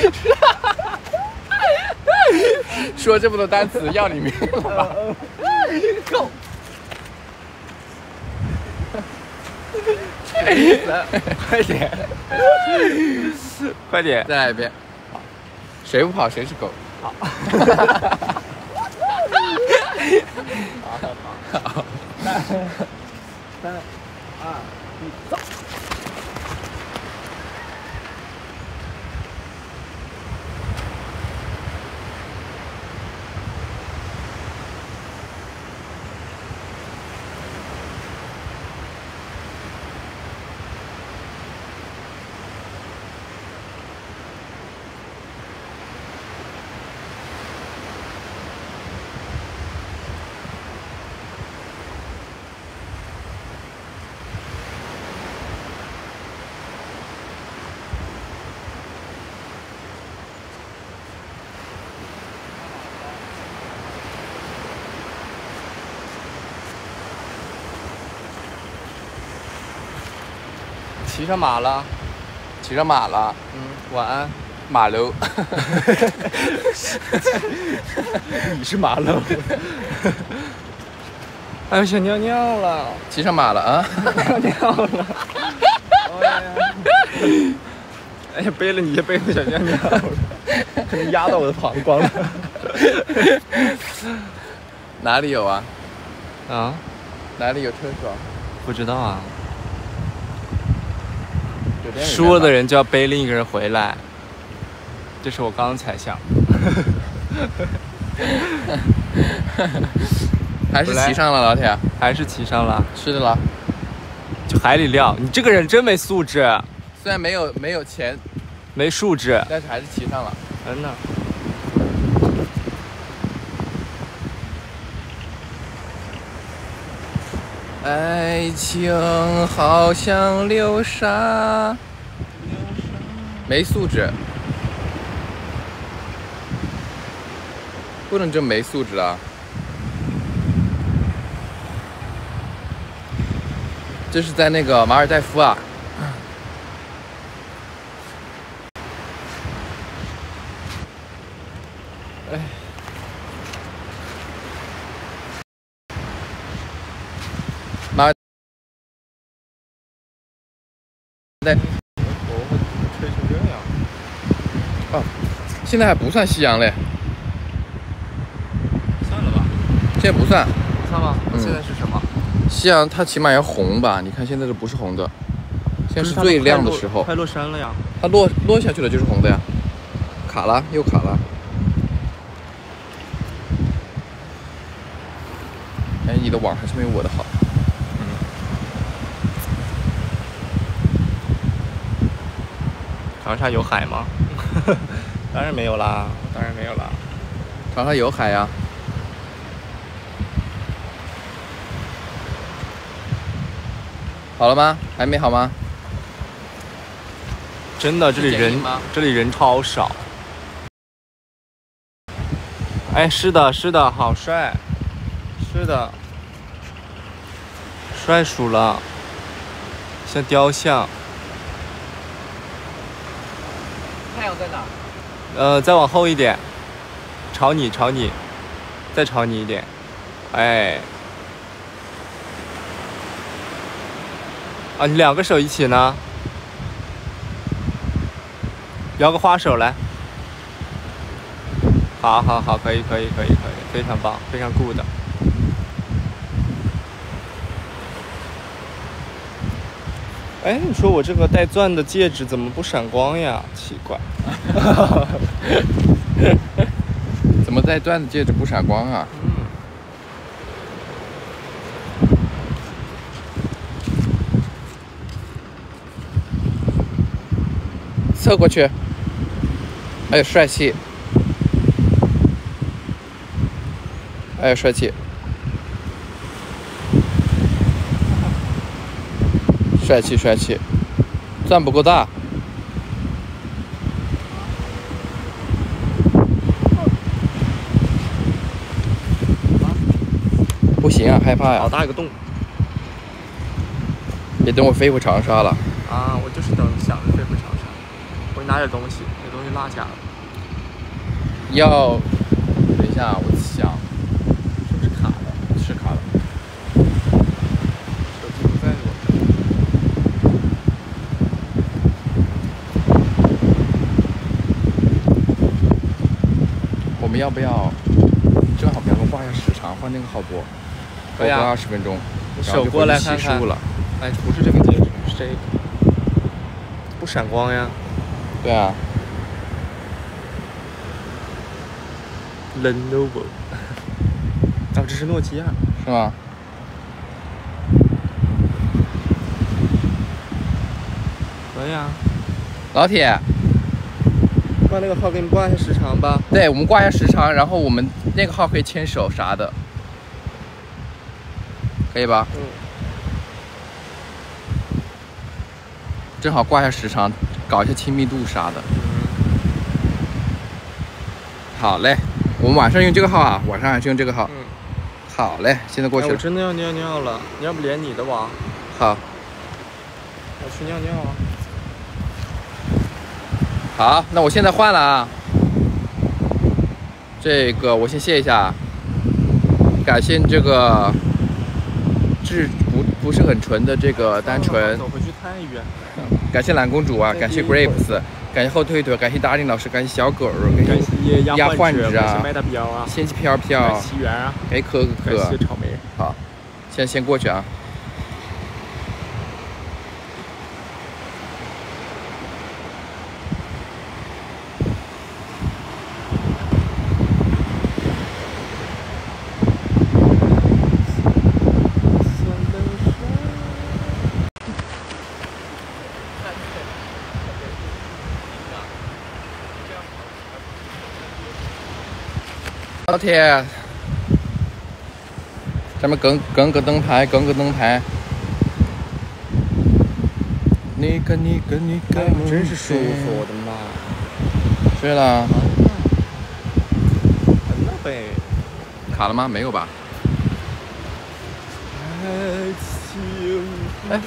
说这么多单词，要你命了吧 ？Go。快点，快点， 再来一遍。谁不跑谁是狗。 好。好好好。三、二、 走。骑上马了， 骑上马了， 嗯，晚安， 马喽。 你是马喽？哎呦，想尿尿了， 骑上马了啊！ 尿尿了。哎呀，哎呀，背了你，背了想尿尿了，可能压到我的膀胱了。 哪里有啊？ 啊？ 哪里有厕所？ 不知道啊。 酒店里面吧输了的人就要背另一个人回来，这是我刚刚猜想。 还是骑上了，老铁， 还是骑上了， 是的了。 就海里撂。你这个人真没素质， 虽然没有没有钱， 没素质， 但是还是骑上了。 真的。 爱情好像流沙，没素质，不能这么没素质啊！这是在那个马尔代夫啊。 哎， 马尔代夫我会吹成这样。 哦，现在还不算夕阳嘞， 算了吧， 现在不算。 算吗？ 嗯现在是什么？ 夕阳它起码要红吧？你看现在这不是红的，现在是最亮的时候。 快落山了呀！ 它落落下去了就是红的呀，卡了又卡了。哎，你的网还是没有我的好。 嗯。长沙有海吗？当然没有啦，当然没有啦。 长沙有海呀。好了吗？还没好吗？ 真的，这里人这里人超少。哎，是的，是的，好帅，是的，帅鼠了，像雕像。 太阳在哪？ 呃，再往后一点，朝你，朝你，再朝你一点，哎。啊，你两个手一起呢，摇个花手来。好好好，可以可以可以可以，非常棒，非常 good。哎，你说我这个带钻的戒指怎么不闪光呀？奇怪。 怎么带钻的戒指不闪光啊？ 嗯。 侧过去，哎呦帅气，哎呦帅气，帅气帅气，钻不够大，不行啊，害怕呀、 好大一个洞别等我飞回长沙了。 啊！我就是等想着飞回长沙，我拿点东西，这东西落下了。 要，等一下，我想，是不是卡了？是卡了。 手机不在我这。 我们要不要正好，比方说画一下时长，换那个好播， 可以啊播二十分钟， 你然后就手过来回去看看洗漱了。 哎，不是这个戒指。 这个？不闪光呀？ 对啊。 Lenovo。哦，这是诺基亚。 是吗？ 可以啊。 老铁。 挂那个号给你挂一下时长吧。 对，我们挂一下时长，然后我们那个号可以牵手啥的，可以吧？ 嗯。 正好挂一下时长，搞一下亲密度啥的。 嗯。 好嘞，我们晚上用这个号啊，晚上还是用这个号。 嗯。 好嘞，现在过去了。 哎、我真的要尿尿了，你要不连你的网？ 好。 我去尿尿啊。 好，那我现在换了啊。这个我先卸一下，感谢这个质不不是很纯的这个单纯。 走回去太远。 感谢蓝公主啊，感谢 Grapes， 感谢后腿腿，感谢大林老师，感谢小狗， 感谢鸭患者啊，感谢麦大彪啊， 仙气飘飘， 感谢圆啊， 感谢可可， 感谢草莓。 好，现在先过去啊。老铁，咱们更更个灯牌，更个灯牌。你个你个你个， 真是舒服，我的妈！ 睡了。 那呗。 卡了吗？没有吧？ 爱情。 哎，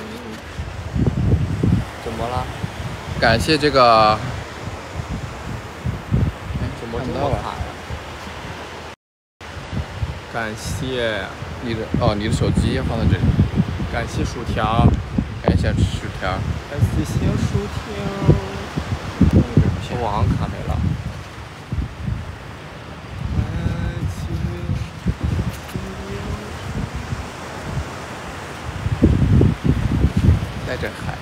怎么了？ 感谢这个。 哎，怎么这么卡呀？感谢你的哦，你的手机放在这里。 感谢薯条， 感谢薯条， 感谢小薯条。我网卡没了。 带着海。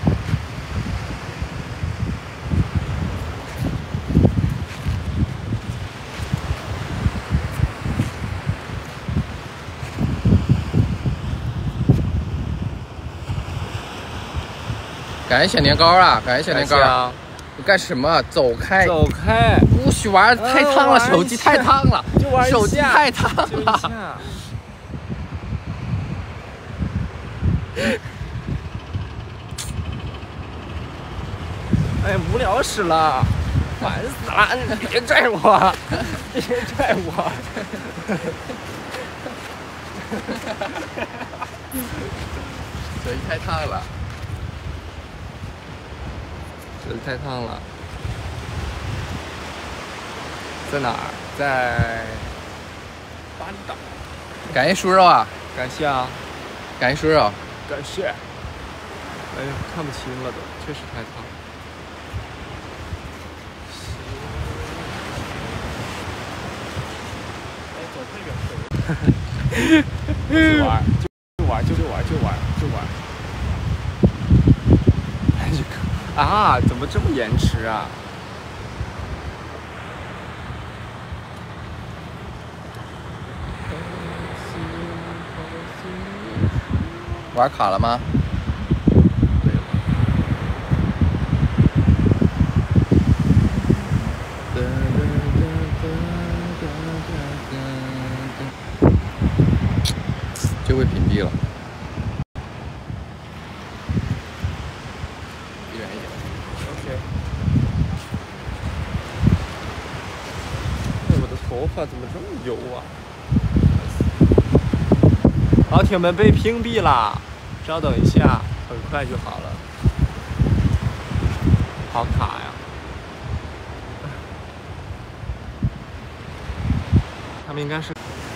感谢小年糕啊！感谢小年糕啊！你干什么？走开！ 走开！ 不许玩，太烫了，手机太烫了， 就玩一下， 手机太烫了。 哎，无聊死了，烦死了！你别拽我，别拽我。 手机太烫了。 手机太烫了，在哪儿？在巴厘岛。 感谢猪肉啊！ 感谢啊！ 感谢猪肉！ 感谢！哎呀，看不清了都，确实太烫。哎，走太远了。就玩，就玩，就玩，就玩，就玩。啊，怎么这么延迟啊？ 玩卡了吗？ 对了。 就被屏蔽了。离远一点。 OK。哎，我的头发怎么这么油啊？老铁们被屏蔽啦，稍等一下，很快就好了。好卡呀！他们应该是。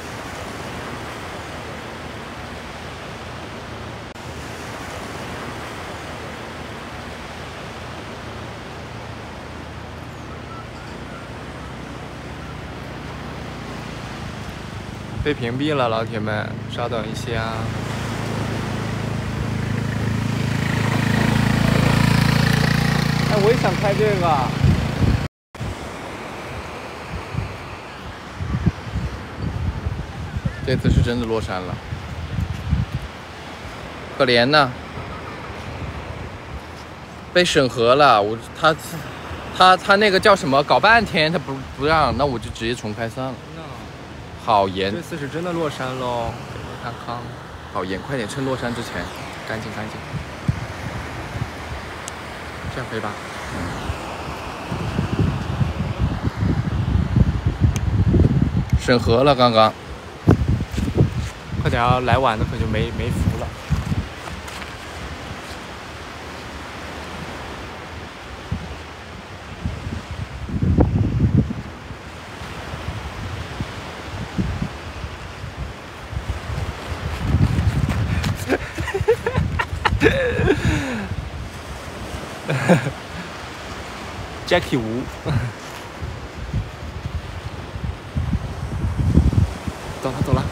被屏蔽了，老铁们，稍等一下。 哎，我也想开这个。 这次是真的落山了，可怜呐，被审核了。我他他他那个叫什么？搞半天他不不让，那我就直接重开算了。好严， 这次是真的落山喽！给你看看， 好严，快点，趁落山之前， 赶紧赶紧，这样可以吧？ 审核了刚刚。 快点啊！来晚的可就没没福了。Jackie 吴，走了走了。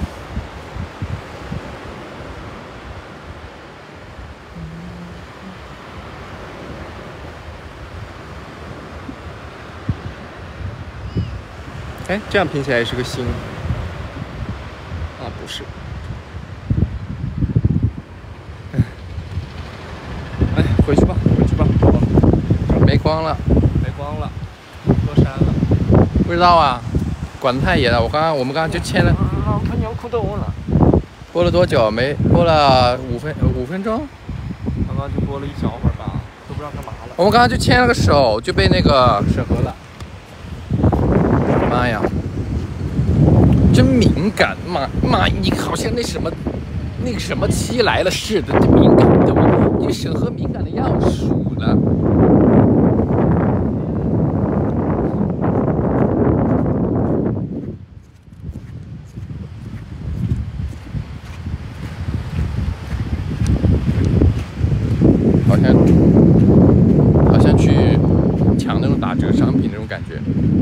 哎，这样拼起来也是个星。啊，不是。哎，回去吧，回去吧，好吧。 没光了， 没光了，落山了。 不知道啊，管得太严了。我刚刚我们刚刚就签了， 啊，我快尿裤兜了。 播了多久？没播了五分五分钟。 刚刚就播了一小会儿吧，都不知道干嘛了。 我们刚刚就牵了个手，就被那个审核了。妈呀，真敏感！妈妈，你好像那什么，那个什么期来了似的，敏感的，你审核敏感的要数的。好像好像去抢那种打折商品那种感觉。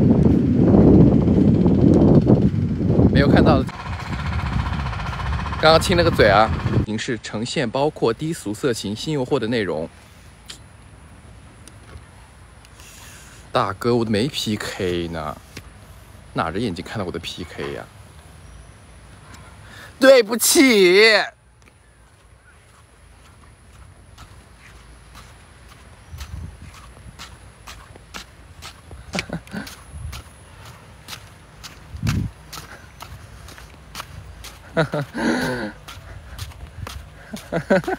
没有看到，刚刚亲了个嘴啊！形式呈现包括低俗、色情、性诱惑的内容。大哥，我都没 P K 呢，哪着眼睛看到我的 P K 呀？对不起。哈哈，哈哈，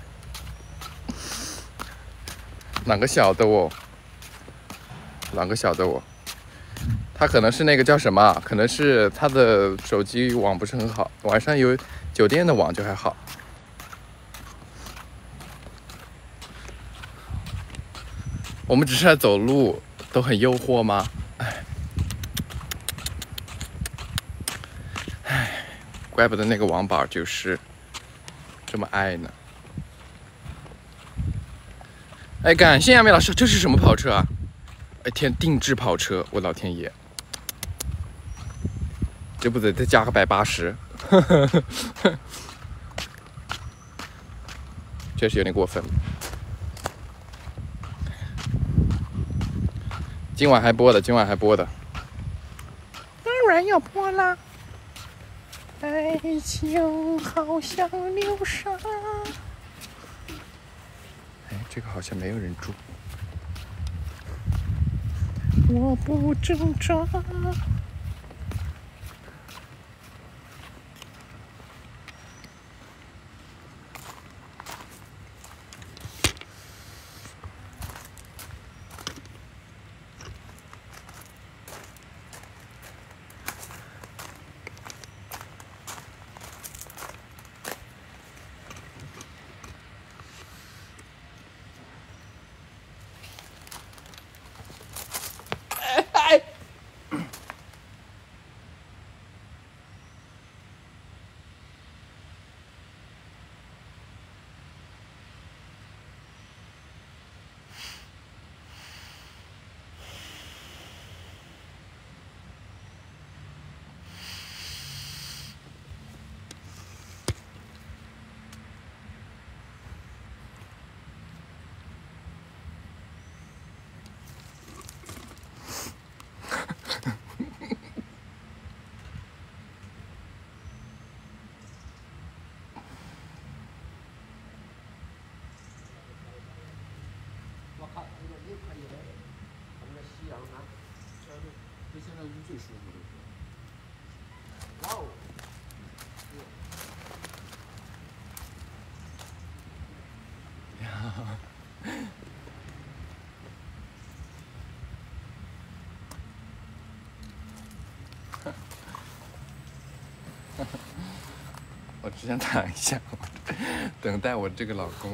哪个晓得我？哪个晓得我？他可能是那个叫什么？可能是他的手机网不是很好，晚上有酒店的网就还好。我们只是在走路，都很诱惑吗？哎。怪不得那个网宝就是这么爱呢。哎，感谢亚美老师，这是什么跑车啊？哎天，定制跑车，我老天爷，这不得再加个百八十？确实有点过分。今晚还播的，今晚还播的，当然要播啦。爱情好像流沙。哎，这个好像没有人住。我不挣扎。 上是最舒服的时候。哇哦！ 我只想躺一下，等待我这个老公。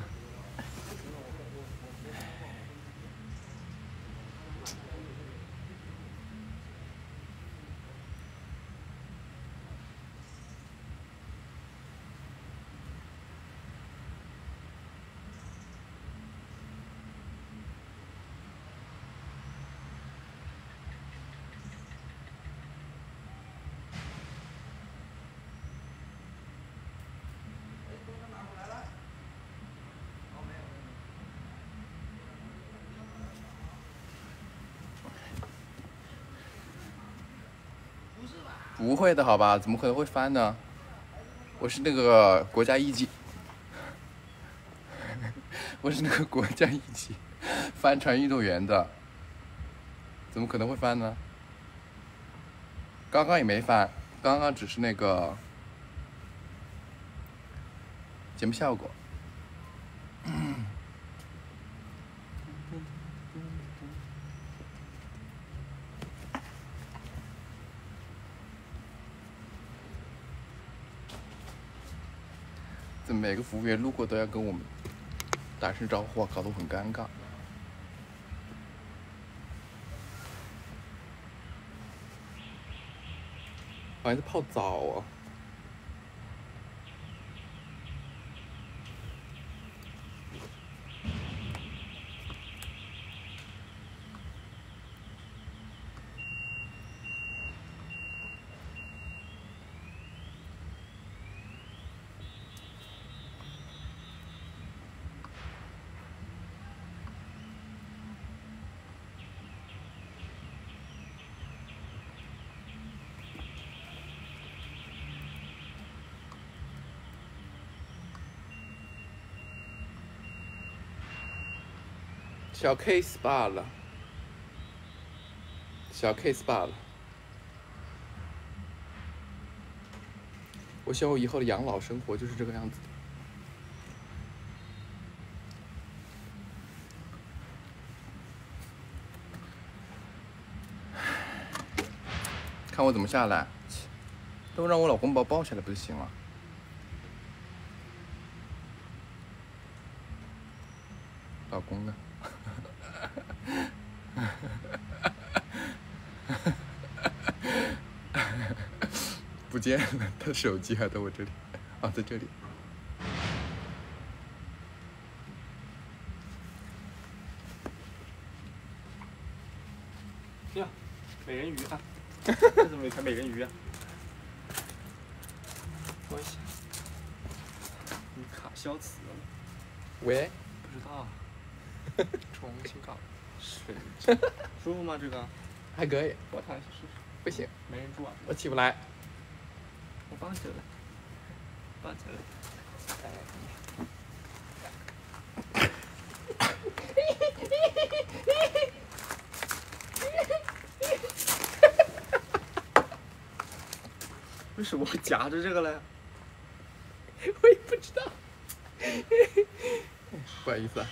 不会的，好吧？怎么可能会翻呢？我是那个国家一级，我是那个国家一级帆船运动员的，怎么可能会翻呢？刚刚也没翻，刚刚只是那个节目效果。怎么每个服务员路过都要跟我们打声招呼啊，搞得我很尴尬。好像在泡澡啊。小 case 罢了，小 case 罢了。我希望我以后的养老生活就是这个样子的。看我怎么下来，都让我老公把我抱下来不就行了？老公呢？不见了，他手机还在我这里，啊，在这里。 呀，美人鱼啊！这怎么没看美人鱼啊？我想，你卡消磁了。 喂？ 不知道。重新搞。水。舒服吗？这个？ 还可以。 我躺下试试。 不行， 没人住啊。 我起不来。 我抱起来，抱起来。为什么会夹着这个嘞？ 我也不知道。不好意思啊。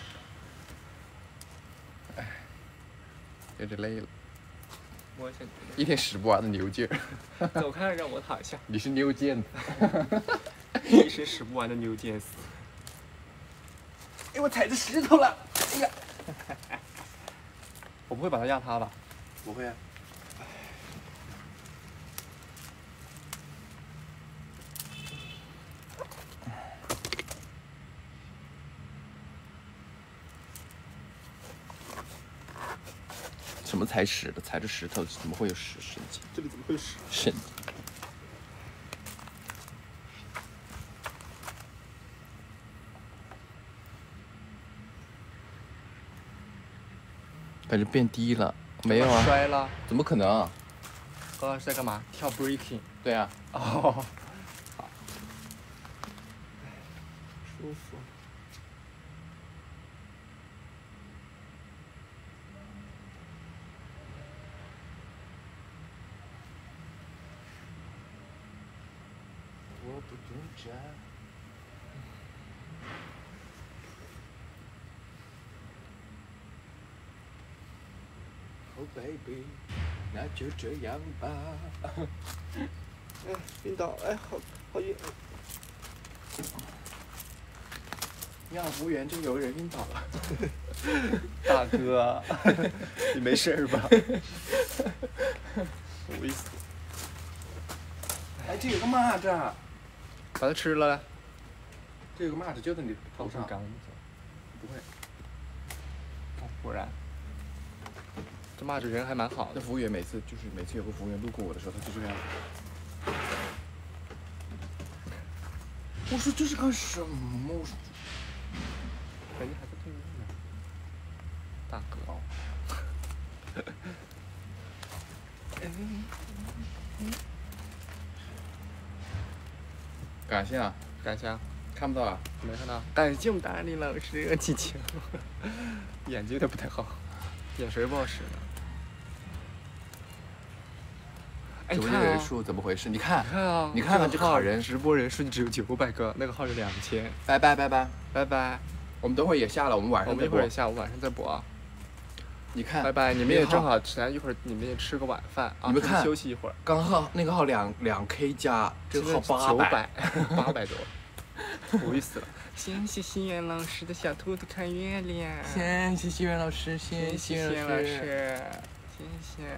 哎，有点累了。 我先一天使不完的牛劲儿。 走开，让我躺下。 你是牛腱子。 一身使不完的牛腱子。哎，我踩着石头了！哎呀，我不会把它压塌吧？ 不会啊。什么踩屎的？踩着石头怎么会有屎？神经！ 这里怎么会有屎？ 神经！感觉变低了，没有啊？ 摔了？ 怎么可能？ 高老师在干嘛？跳 breaking。 对啊。 哦。好。舒服。 不挣扎。Oh baby， 那就这样吧。 哎，晕倒！哎，好好晕。 你好，服务员，这有人晕倒了。 大哥，你没事吧？不好意思。 哎，这有个蚂蚱， 把它吃了。 这有个蚂蚱就在你头上。 干不会。 哦，果然。这蚂蚱人还蛮好的。 那服务员每次就是每次有个服务员路过我的时候，他就这个样子。我说这是干什么？我说。 人家还在对面呢。大哥。哦。 感谢啊， 感谢啊， 看不到啊， 没看到。感谢我们大力老师的激情，眼睛有点不太好，眼神不好使呢。哎， 直播间人数怎么回事？你看， 看啊， 你看看这卡人， 直播人数只有九百个，那个号有两千。 拜拜拜拜拜拜， 我们等会儿也下了，我们晚上我们一会儿下午晚上再播啊。 你看， 拜拜，你们也正好，咱一会儿你们也吃个晚饭啊， 你们看休息一会儿。 刚号那个号两两 K 加，这个号八百， 八百多，不好意思了。谢谢心源老师的小兔子看月亮。 谢谢心源老师，谢谢心源老师，谢谢。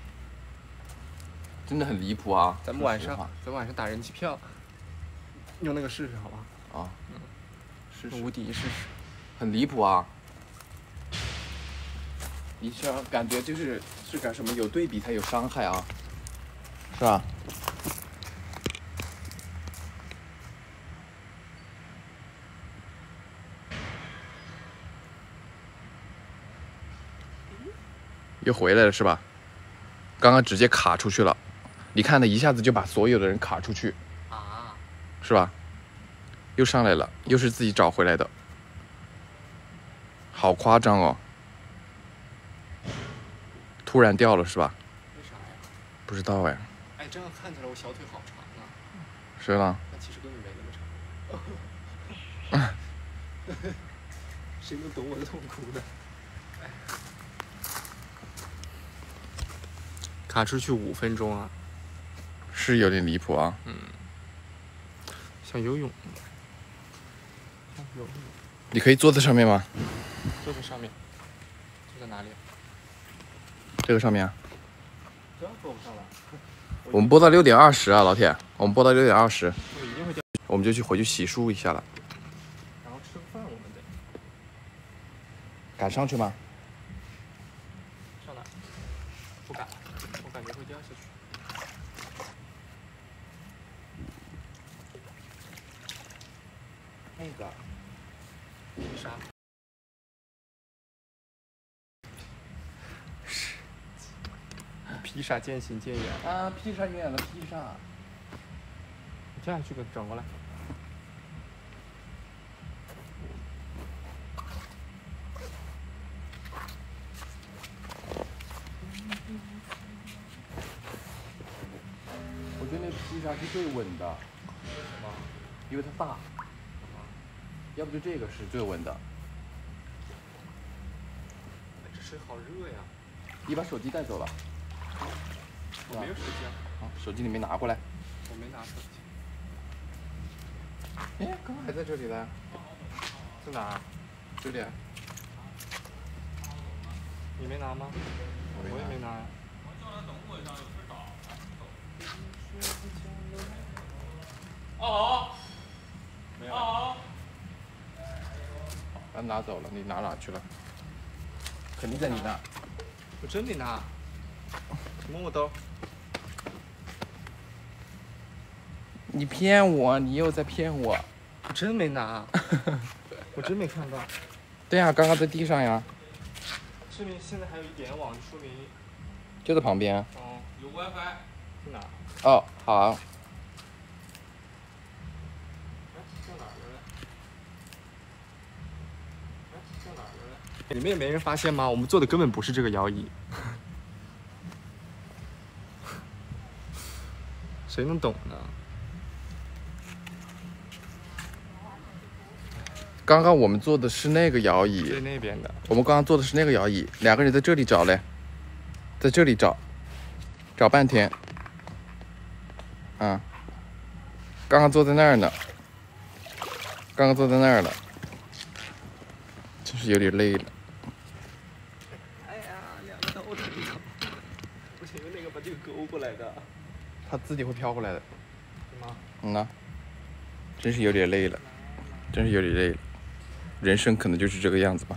真的很离谱啊！ 咱们晚上，咱们晚上打人机票，用那个试试好吧？ 啊，嗯，试试无敌试试。 很离谱啊！你想感觉就是是干什么？有对比才有伤害啊，是吧？又回来了是吧？刚刚直接卡出去了，你看他一下子就把所有的人卡出去， 啊， 是吧？又上来了，又是自己找回来的，好夸张哦！突然掉了是吧？ 为啥呀？ 不知道哎。 哎，这样看起来我小腿好长啊。 是吗？ 那其实根本没那么长。谁能懂我的痛苦呢？卡出去五分钟啊！ 是有点离谱啊。 嗯。想游泳。想游泳。 你可以坐在上面吗？ 坐在上面。坐在哪里？ 这个上面啊。 这样坐不上来。 我们播到六点二十啊，老铁，我们播到六点二十。 我一定会掉。 我们就去回去洗漱一下了。 然后吃个饭，我们得。 敢上去吗？ 上哪？不敢，我感觉会掉下去。 那个。 啥？披萨渐行渐远啊！披萨远了，披萨。 你这样去给转过来。 我觉得那披萨是最稳的，因为它大。要不就这个是最稳的。 这水好热呀！ 你把手机带走了？ 我没有手机啊。 好，手机你没拿过来。 我没拿手机。 哎，刚刚还在这里呢。 在哪？ 这里。 你没拿吗？我也没拿呀。 我叫他等我一下，有事找。哦好。 没有。 哦好。 把它拿走了，你拿哪去了？肯定在你那。 我真没拿。摸摸兜。 你骗我，你又在骗我。 我真没拿。我真没看到。 对呀、啊，刚刚在地上呀。 说明现在还有一点网，说明。 就在旁边。 哦， 有 WiFi。 在哪？ 哦，好。 你们也没人发现吗？我们做的根本不是这个摇椅，谁能懂呢？ 刚刚我们坐的是那个摇椅， 最那边的。 我们刚刚坐的是那个摇椅，两个人在这里找嘞，在这里找，找半天。啊，刚刚坐在那儿呢，刚刚坐在那儿了，真是有点累了。 哎呀，两个头疼疼！我前面那个把这个勾过来的。 它自己会飘过来的。 是吗？ 嗯呐，真是有点累了，真是有点累了。人生可能就是这个样子吧，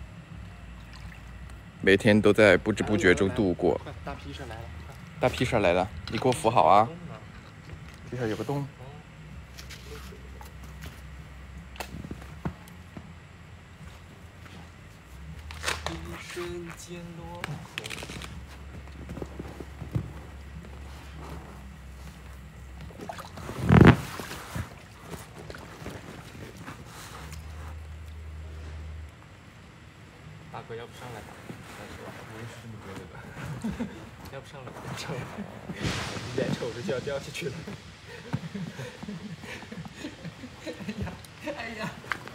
每天都在不知不觉中度过。 大披萨来了， 大披萨来了，你给我扶好啊！披萨有个洞。 一瞬间落空。大哥，要不上来吧？我也是这么觉得的。要不上来吧？要不上来吧？眼瞅着就要掉下去了。哎呀！哎呀！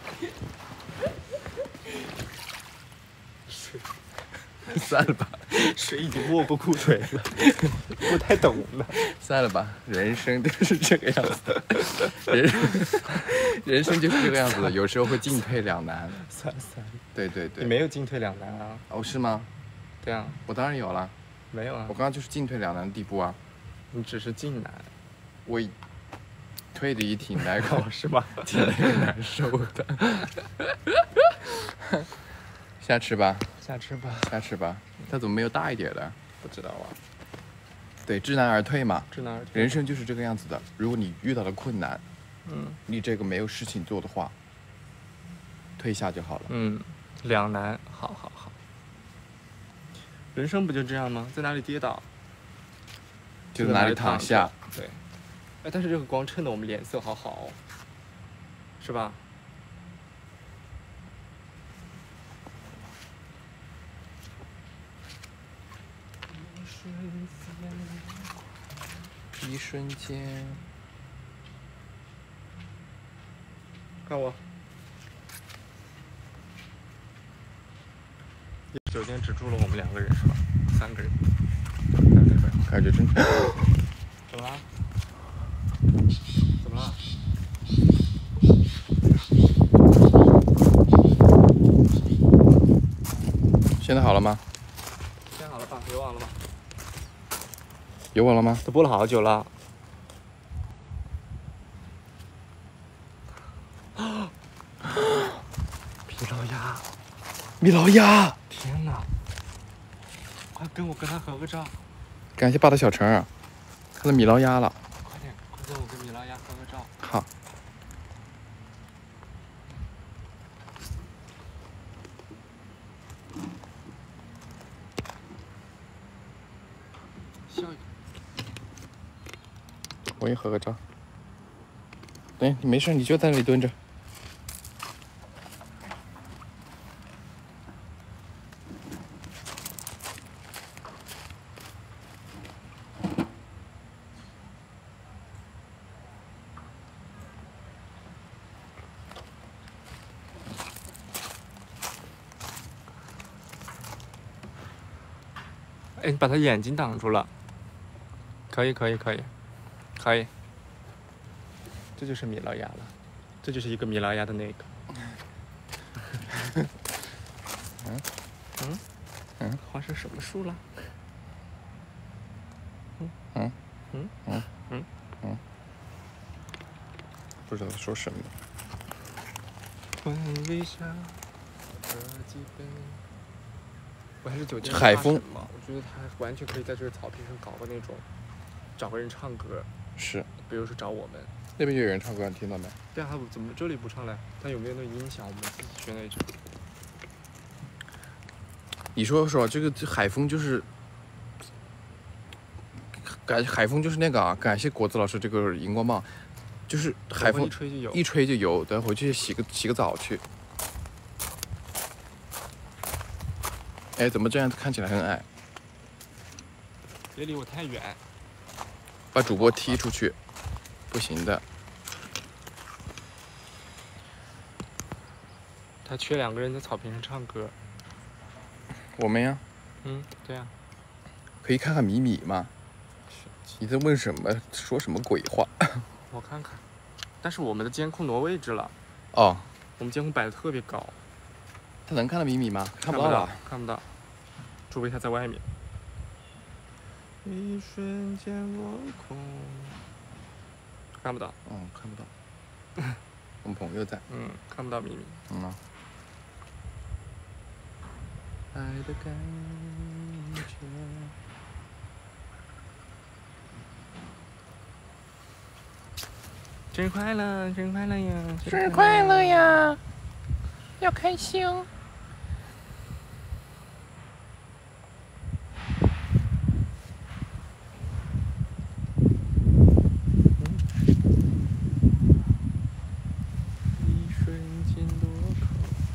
水， 算了吧， 水已经没过裤腿了，不太懂了。 算了吧，人生就是这个样子的，人人生就是这个样子的，有时候会进退两难。 算了算了， 对对对， 你没有进退两难啊？ 哦，是吗？ 对啊， 我当然有了， 没有啊我，刚刚就是进退两难的地步啊， 你只是进难， 我退的也挺难搞， 是吗？ 挺那个难受的。下吃吧， 下吃吧。 下吃吧，它怎么没有大一点的？ 不知道啊， 对，知难而退嘛， 知难而退。 人生就是这个样子的。如果你遇到了困难， 嗯你这个没有事情做的话，退下就好了。 嗯，两难，好好好。人生不就这样吗？在哪里跌倒， 就在哪里躺下。 对。哎，但是这个光衬得我们脸色好好哦，是吧？ 一瞬间， 看我。酒店只住了我们两个人是吧？三个人。三个人。 感觉真。 怎么了？怎么了？ 现在好了吗？ 现在好了吧？有网了吗？ 有我了吗？ 都播了好久了。米老鸭， 米老鸭， 天哪！快跟我跟他合个照！ 感谢八的小陈儿，看到米老鸭了。 快点，快跟我跟米老鸭合个照！ 好。 笑一个。 我也合个照。对，你没事，你就在那里蹲着。 哎，你把他眼睛挡住了。可以，可以，可以，可以。这就是米老鸭了，这就是一个米老鸭的那个。 嗯嗯嗯， 花生什么树了？ 嗯嗯嗯嗯嗯嗯，不知道说什么。 问一下，喝几杯？我还是酒店海风嘛，我觉得他完全可以在这个草坪上搞个那种，找个人唱歌。 是， 比如说找我们。 那边就有人唱歌，你听到没？ 对啊，他怎么这里不唱嘞？他有没有那音响？我们自己选那种。 你说说这个这海风就是感海风就是那个啊，感谢果子老师这个荧光棒，就是海风一吹就有， 一吹就有。等回去洗个洗个澡去。哎，怎么这样看起来很矮？ 别离我太远。 把主播踢出去，不行的。 他缺两个人在草坪上唱歌。 我们呀， 嗯，对呀、 可以看看米米吗？你在问什么？说什么鬼话？ 我看看，但是我们的监控挪位置了， 哦， 我们监控摆的特别高， 他能看到米米吗？看看不到不到啊。， 看不到，除非他在外面。一瞬间落空，看不到， 嗯，看不到。我们朋友在。 嗯，看不到咪咪。 嗯啊。爱的感觉。 生日快乐，生日快乐呀！ 生日快乐呀！要开心。 一瞬间落空。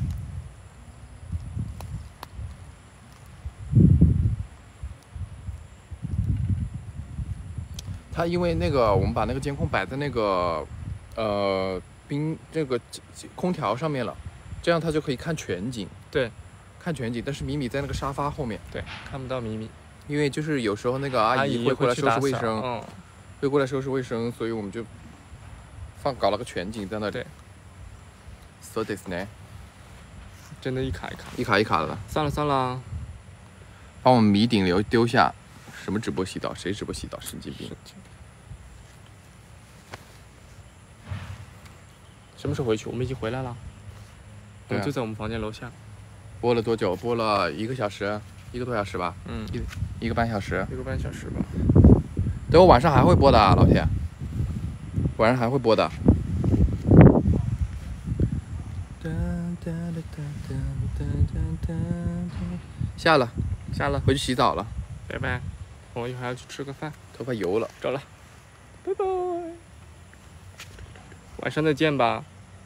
他因为那个，我们把那个监控摆在那个，呃，冰这个空调上面了，这样他就可以看全景。 对， 看全景。但是米米在那个沙发后面， 对，看不到咪咪。 因为就是有时候那个阿阿姨会过来姨去打收拾卫生， 扫嗯， 会过来收拾卫生，所以我们就放搞了个全景在那里。 对。 So this 呢？ 真的一卡一卡。 一卡一卡的， 算了算了， 把我们米顶流丢下。什么直播洗澡？谁直播洗澡？神经病！ 什么时候回去？我们已经回来了。我对啊们就在我们房间楼下。 播了多久？播了一个小时，一个多小时吧， 嗯， 一个半小时。 一个半小时吧。 等我晚上还会播的啊，老铁。晚上还会播的。下了， 下了， 回去洗澡了， 拜拜。我一会儿还要去吃个饭， 头发油了。 走了，拜拜。晚上再见吧。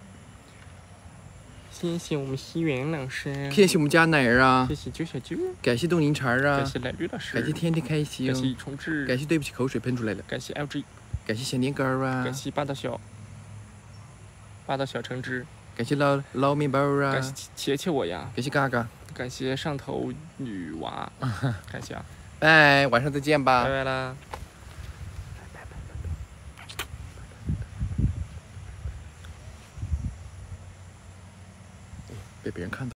谢谢我们西元老师， 谢谢我们家奶儿啊谢，谢九小九， 感谢冻柠茶啊感，谢奶绿老师， 感谢天天开心感，谢重置， 感谢对不起口水喷出来了， 感谢 L G， 感谢小年糕啊感，谢霸道小，霸道小橙汁， 感谢捞捞面包啊感，谢切切我呀， 感谢嘎嘎， 感谢上头女娃，感谢啊， 拜，晚上再见吧拜。拜啦。 被别人看到。